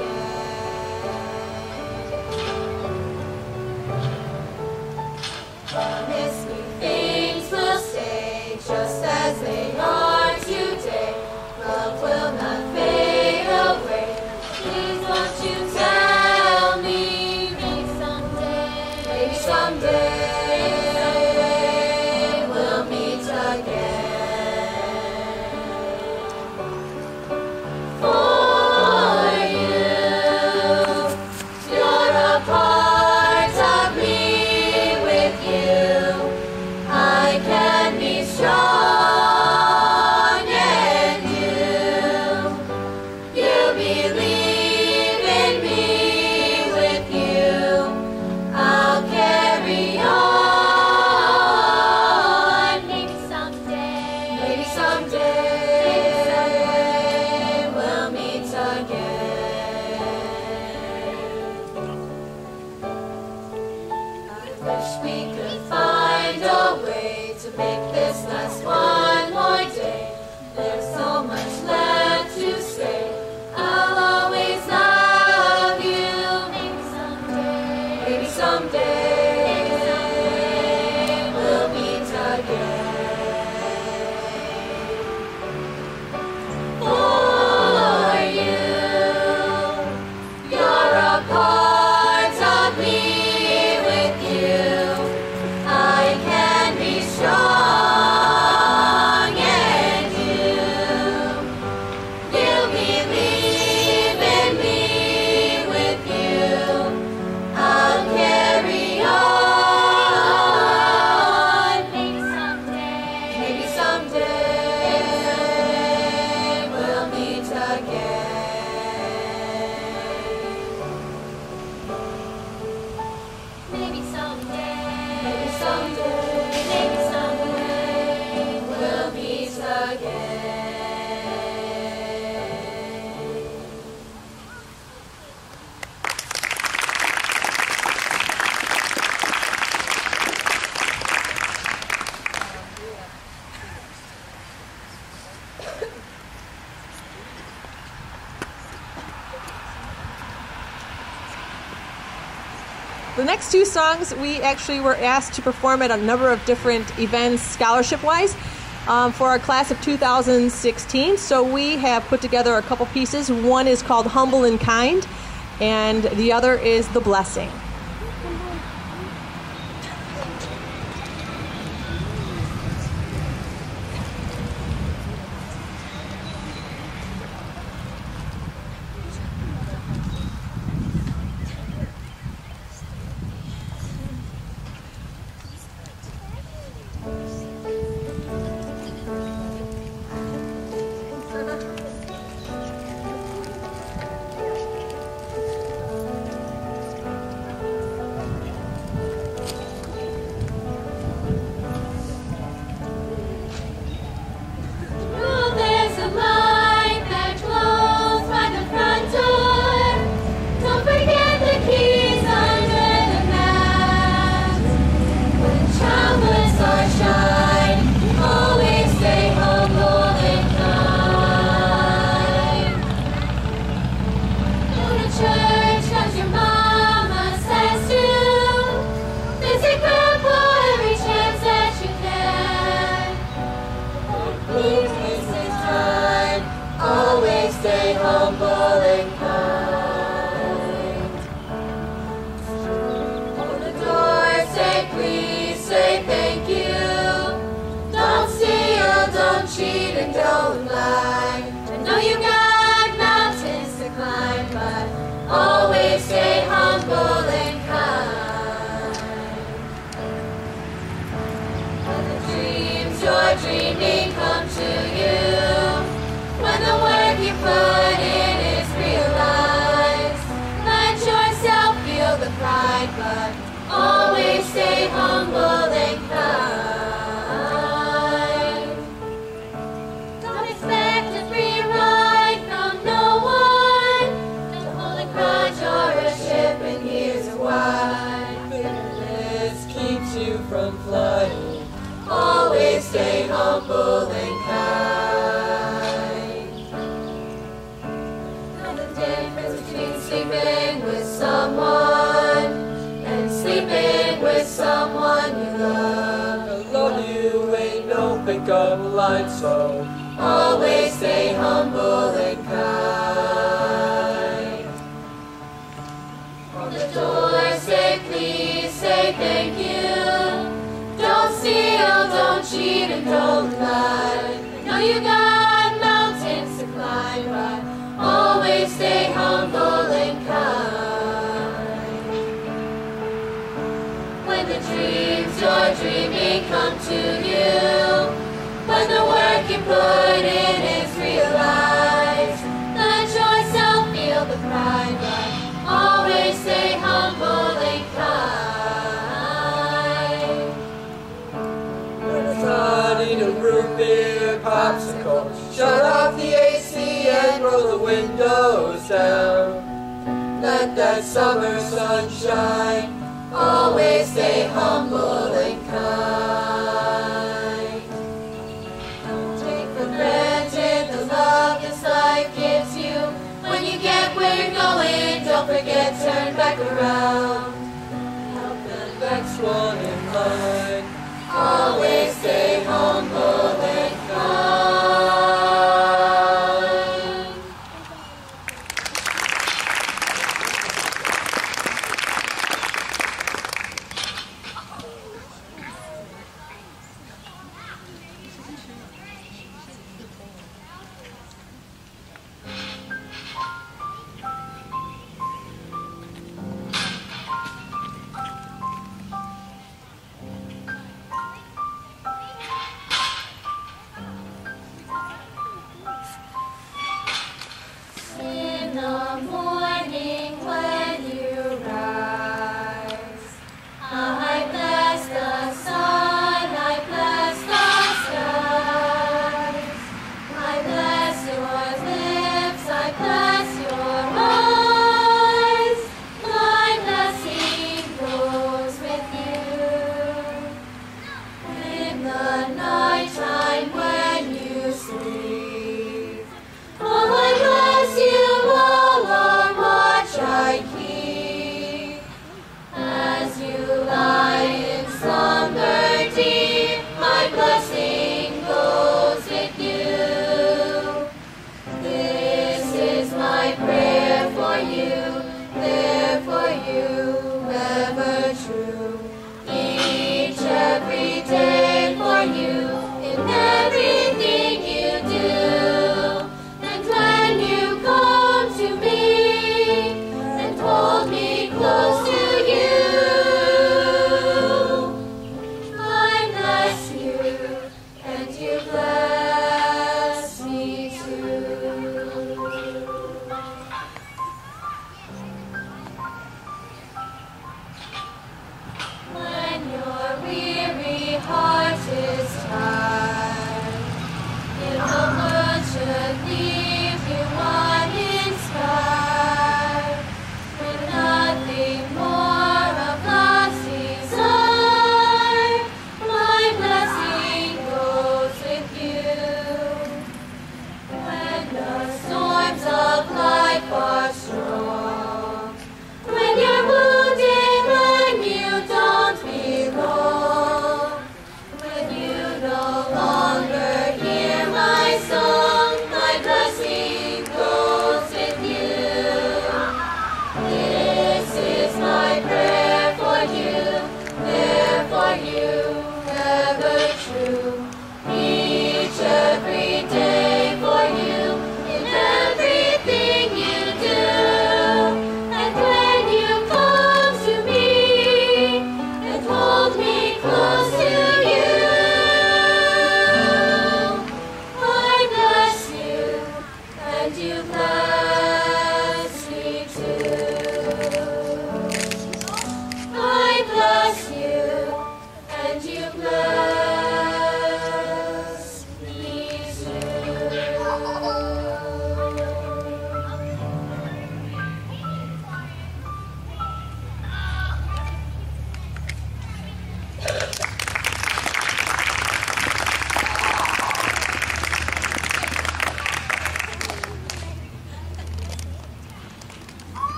again. Promise me things will stay just as they are today. Love will not fade away. Please won't you tell me, maybe someday, maybe someday we'll meet again. For you, you're a part of me. With you, I can be strong and you, you believe in me. With you, I'll carry on. Maybe someday, maybe someday we'll meet again. I wish we could find a way to make this last one more day. There's so much left to say. I'll always love you. Maybe someday, maybe someday we'll meet again.
The next two songs we actually were asked to perform at a number of different events scholarship-wise um, for our class of two thousand sixteen. So we have put together a couple pieces. One is called Humble and Kind, and the other is The Blessing.
Oh, there's a light that glows by the front door. Don't forget the keys under the mat. When the child was sunshine, always stay humble and kind. Go to church 'cause your mama says to. Visit grandpa every chance that you can. Please waste this time. Always stay humble and kind. On the door, say please, say thank you. Don't steal, don't cheat, and don't lie. I know you got mountains to climb, but always stay humble and kind. When the dreams you're dreaming come to you, when the work you put in is realized, let yourself feel the pride, but always stay humble and kind. Don't expect a free ride from no one. Don't hold a grudge or a ship in years wide.
Bitterness keeps you from flying.
Always stay humble and kind. Know the difference between sleeping with someone and sleeping with someone you love.
I love you ain't no pickup line, so
Always stay humble and kind. On the door, say please, say thank you. Don't steal, don't cheat, and don't lie. I know you got mountains to climb, but always stay humble and kind. When the dreams you're dreaming come to you, when the work you put in is realized, let yourself feel the pride, but always stay humble and kind.
when I need a root beer popsicle, shut off the A C and roll the windows down. Let that summer sun shine.
Always stay humble and kind. Don't take for granted the love this life gives you. When you get where you're going, don't forget, turn back around. Help the
Next one in line.
always stay humble and kind.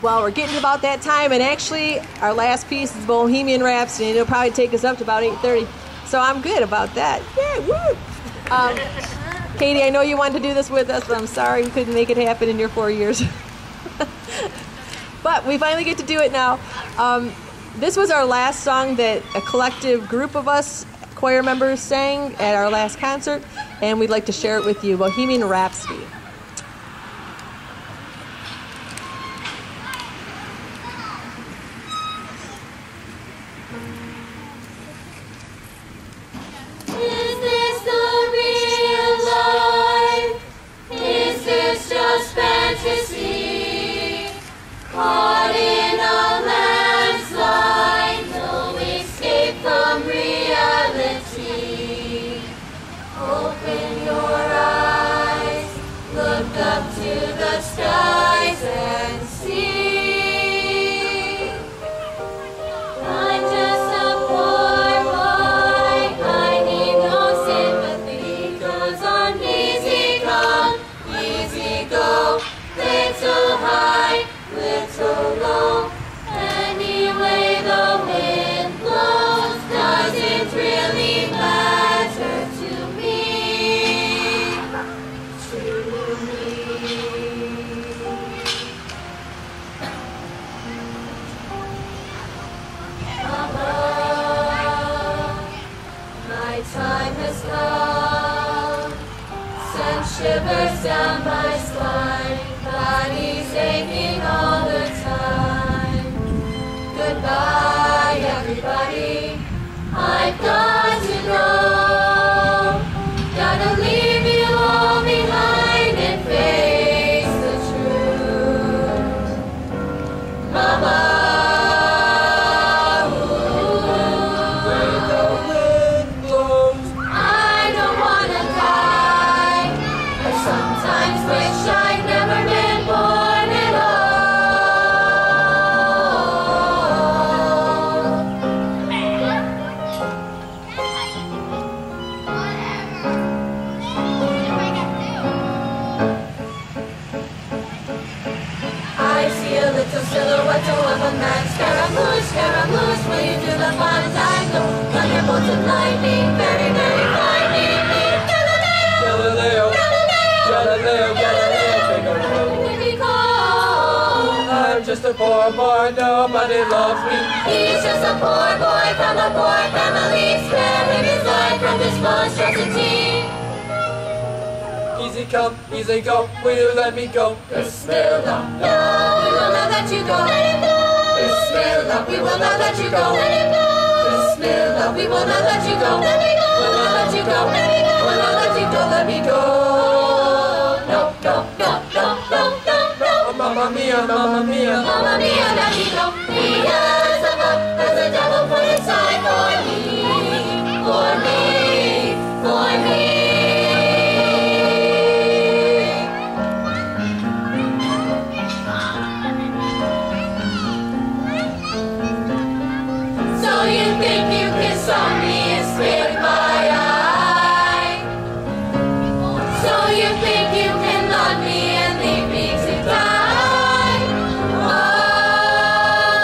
Well, we're getting about that time, and actually, our last piece is Bohemian Rhapsody, and it'll probably take us up to about eight thirty. So I'm good about that. Yeah, woo! Um, Katie, I know you wanted to do this with us, but I'm sorry we couldn't make it happen in your four years. But we finally get to do it now. Um, this was our last song that a collective group of us choir members sang at our last concert, and we'd like to share it with you, Bohemian Rhapsody.
Is this the real life? Is this just fantasy? Caught in a landslide, no escape from reality. Open your eyes, look up to the skies and see. I'm just a poor boy, I need no sympathy, 'cause I'm easy come, easy go, little high, little low. Anyway the wind blows doesn't really matter to me, to me. Mama, my time has come. Send shivers down my spine. Body's aching all the time. Goodbye, everybody. I've got to go. Gotta leave you all behind and face the truth. Mama. I don't wanna die. I sometimes wish I'd never been born at I see a little silhouette of a man. Scaramouche, Scaramouche, will you do the fandango? Thunderbolts and lightning, very, very frightening me. Galileo,
Galileo, Galileo, Galileo, take a road.
Here we go.
I'm just a poor boy, nobody loves me.
He's just a poor boy from a poor family, sparing his life from this monstrosity.
Easy come, easy go, will you let me go?
Bismillah, no, we will not let you go. Let him go. Bismillah, we will not let you go. Let him go. Bismillah, we will not let you go. Let me go. We'll not let you go. Let me go.
Will not let you go, let me go.
No, no, no, no, no, no, no.
Oh, Mamma mia, Mamma mia.
Mamma mia, let me go. He has a book, has a devil put inside for me, for me, for me. So you think you can saw me and spit in my eye? So you think you can love me and leave me to die? Oh,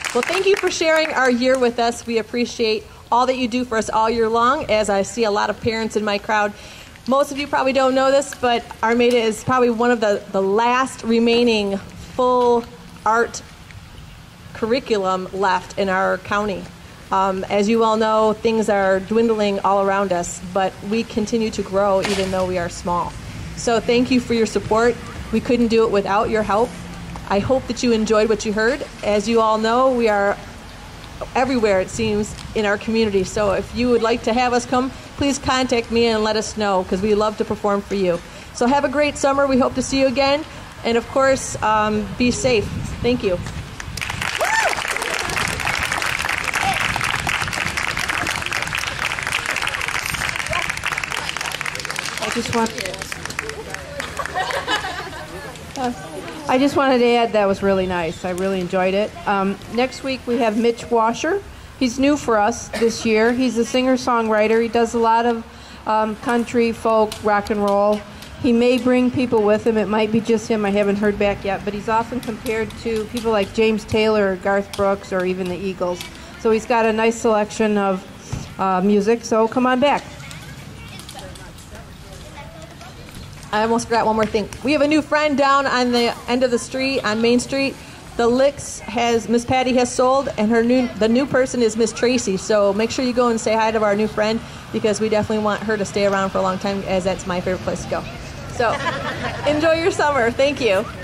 Well, thank you for sharing our year with us. We appreciate all that you do for us all year long, as I see a lot of parents in my crowd. Most of you probably don't know this, but Armada is probably one of the, the last remaining full art curriculum left in our county. Um, as you all know, things are dwindling all around us, but we continue to grow even though we are small. So thank you for your support. We couldn't do it without your help. I hope that you enjoyed what you heard. As you all know, we are everywhere, it seems, in our community. So if you would like to have us come, please contact me and let us know, because we love to perform for you. So have a great summer. We hope to see you again. And of course, um, be safe. Thank you.
I just want. Uh, I just wanted to add that was really nice. I really enjoyed it. Um, next week we have Mitch Washer. He's new for us this year. He's a singer-songwriter. He does a lot of um, country, folk, rock and roll. He may bring people with him. It might be just him. I haven't heard back yet. But he's often compared to people like James Taylor or Garth Brooks or even the Eagles. So he's got a nice selection of uh, music. So come on back.
I almost forgot one more thing. We have a new friend down on the end of the street, on Main Street. The Licks has, Miss Patty has sold, and her new the new person is Miss Tracy. So make sure you go and say hi to our new friend, because we definitely want her to stay around for a long time, as that's my favorite place to go. So enjoy your summer. Thank you.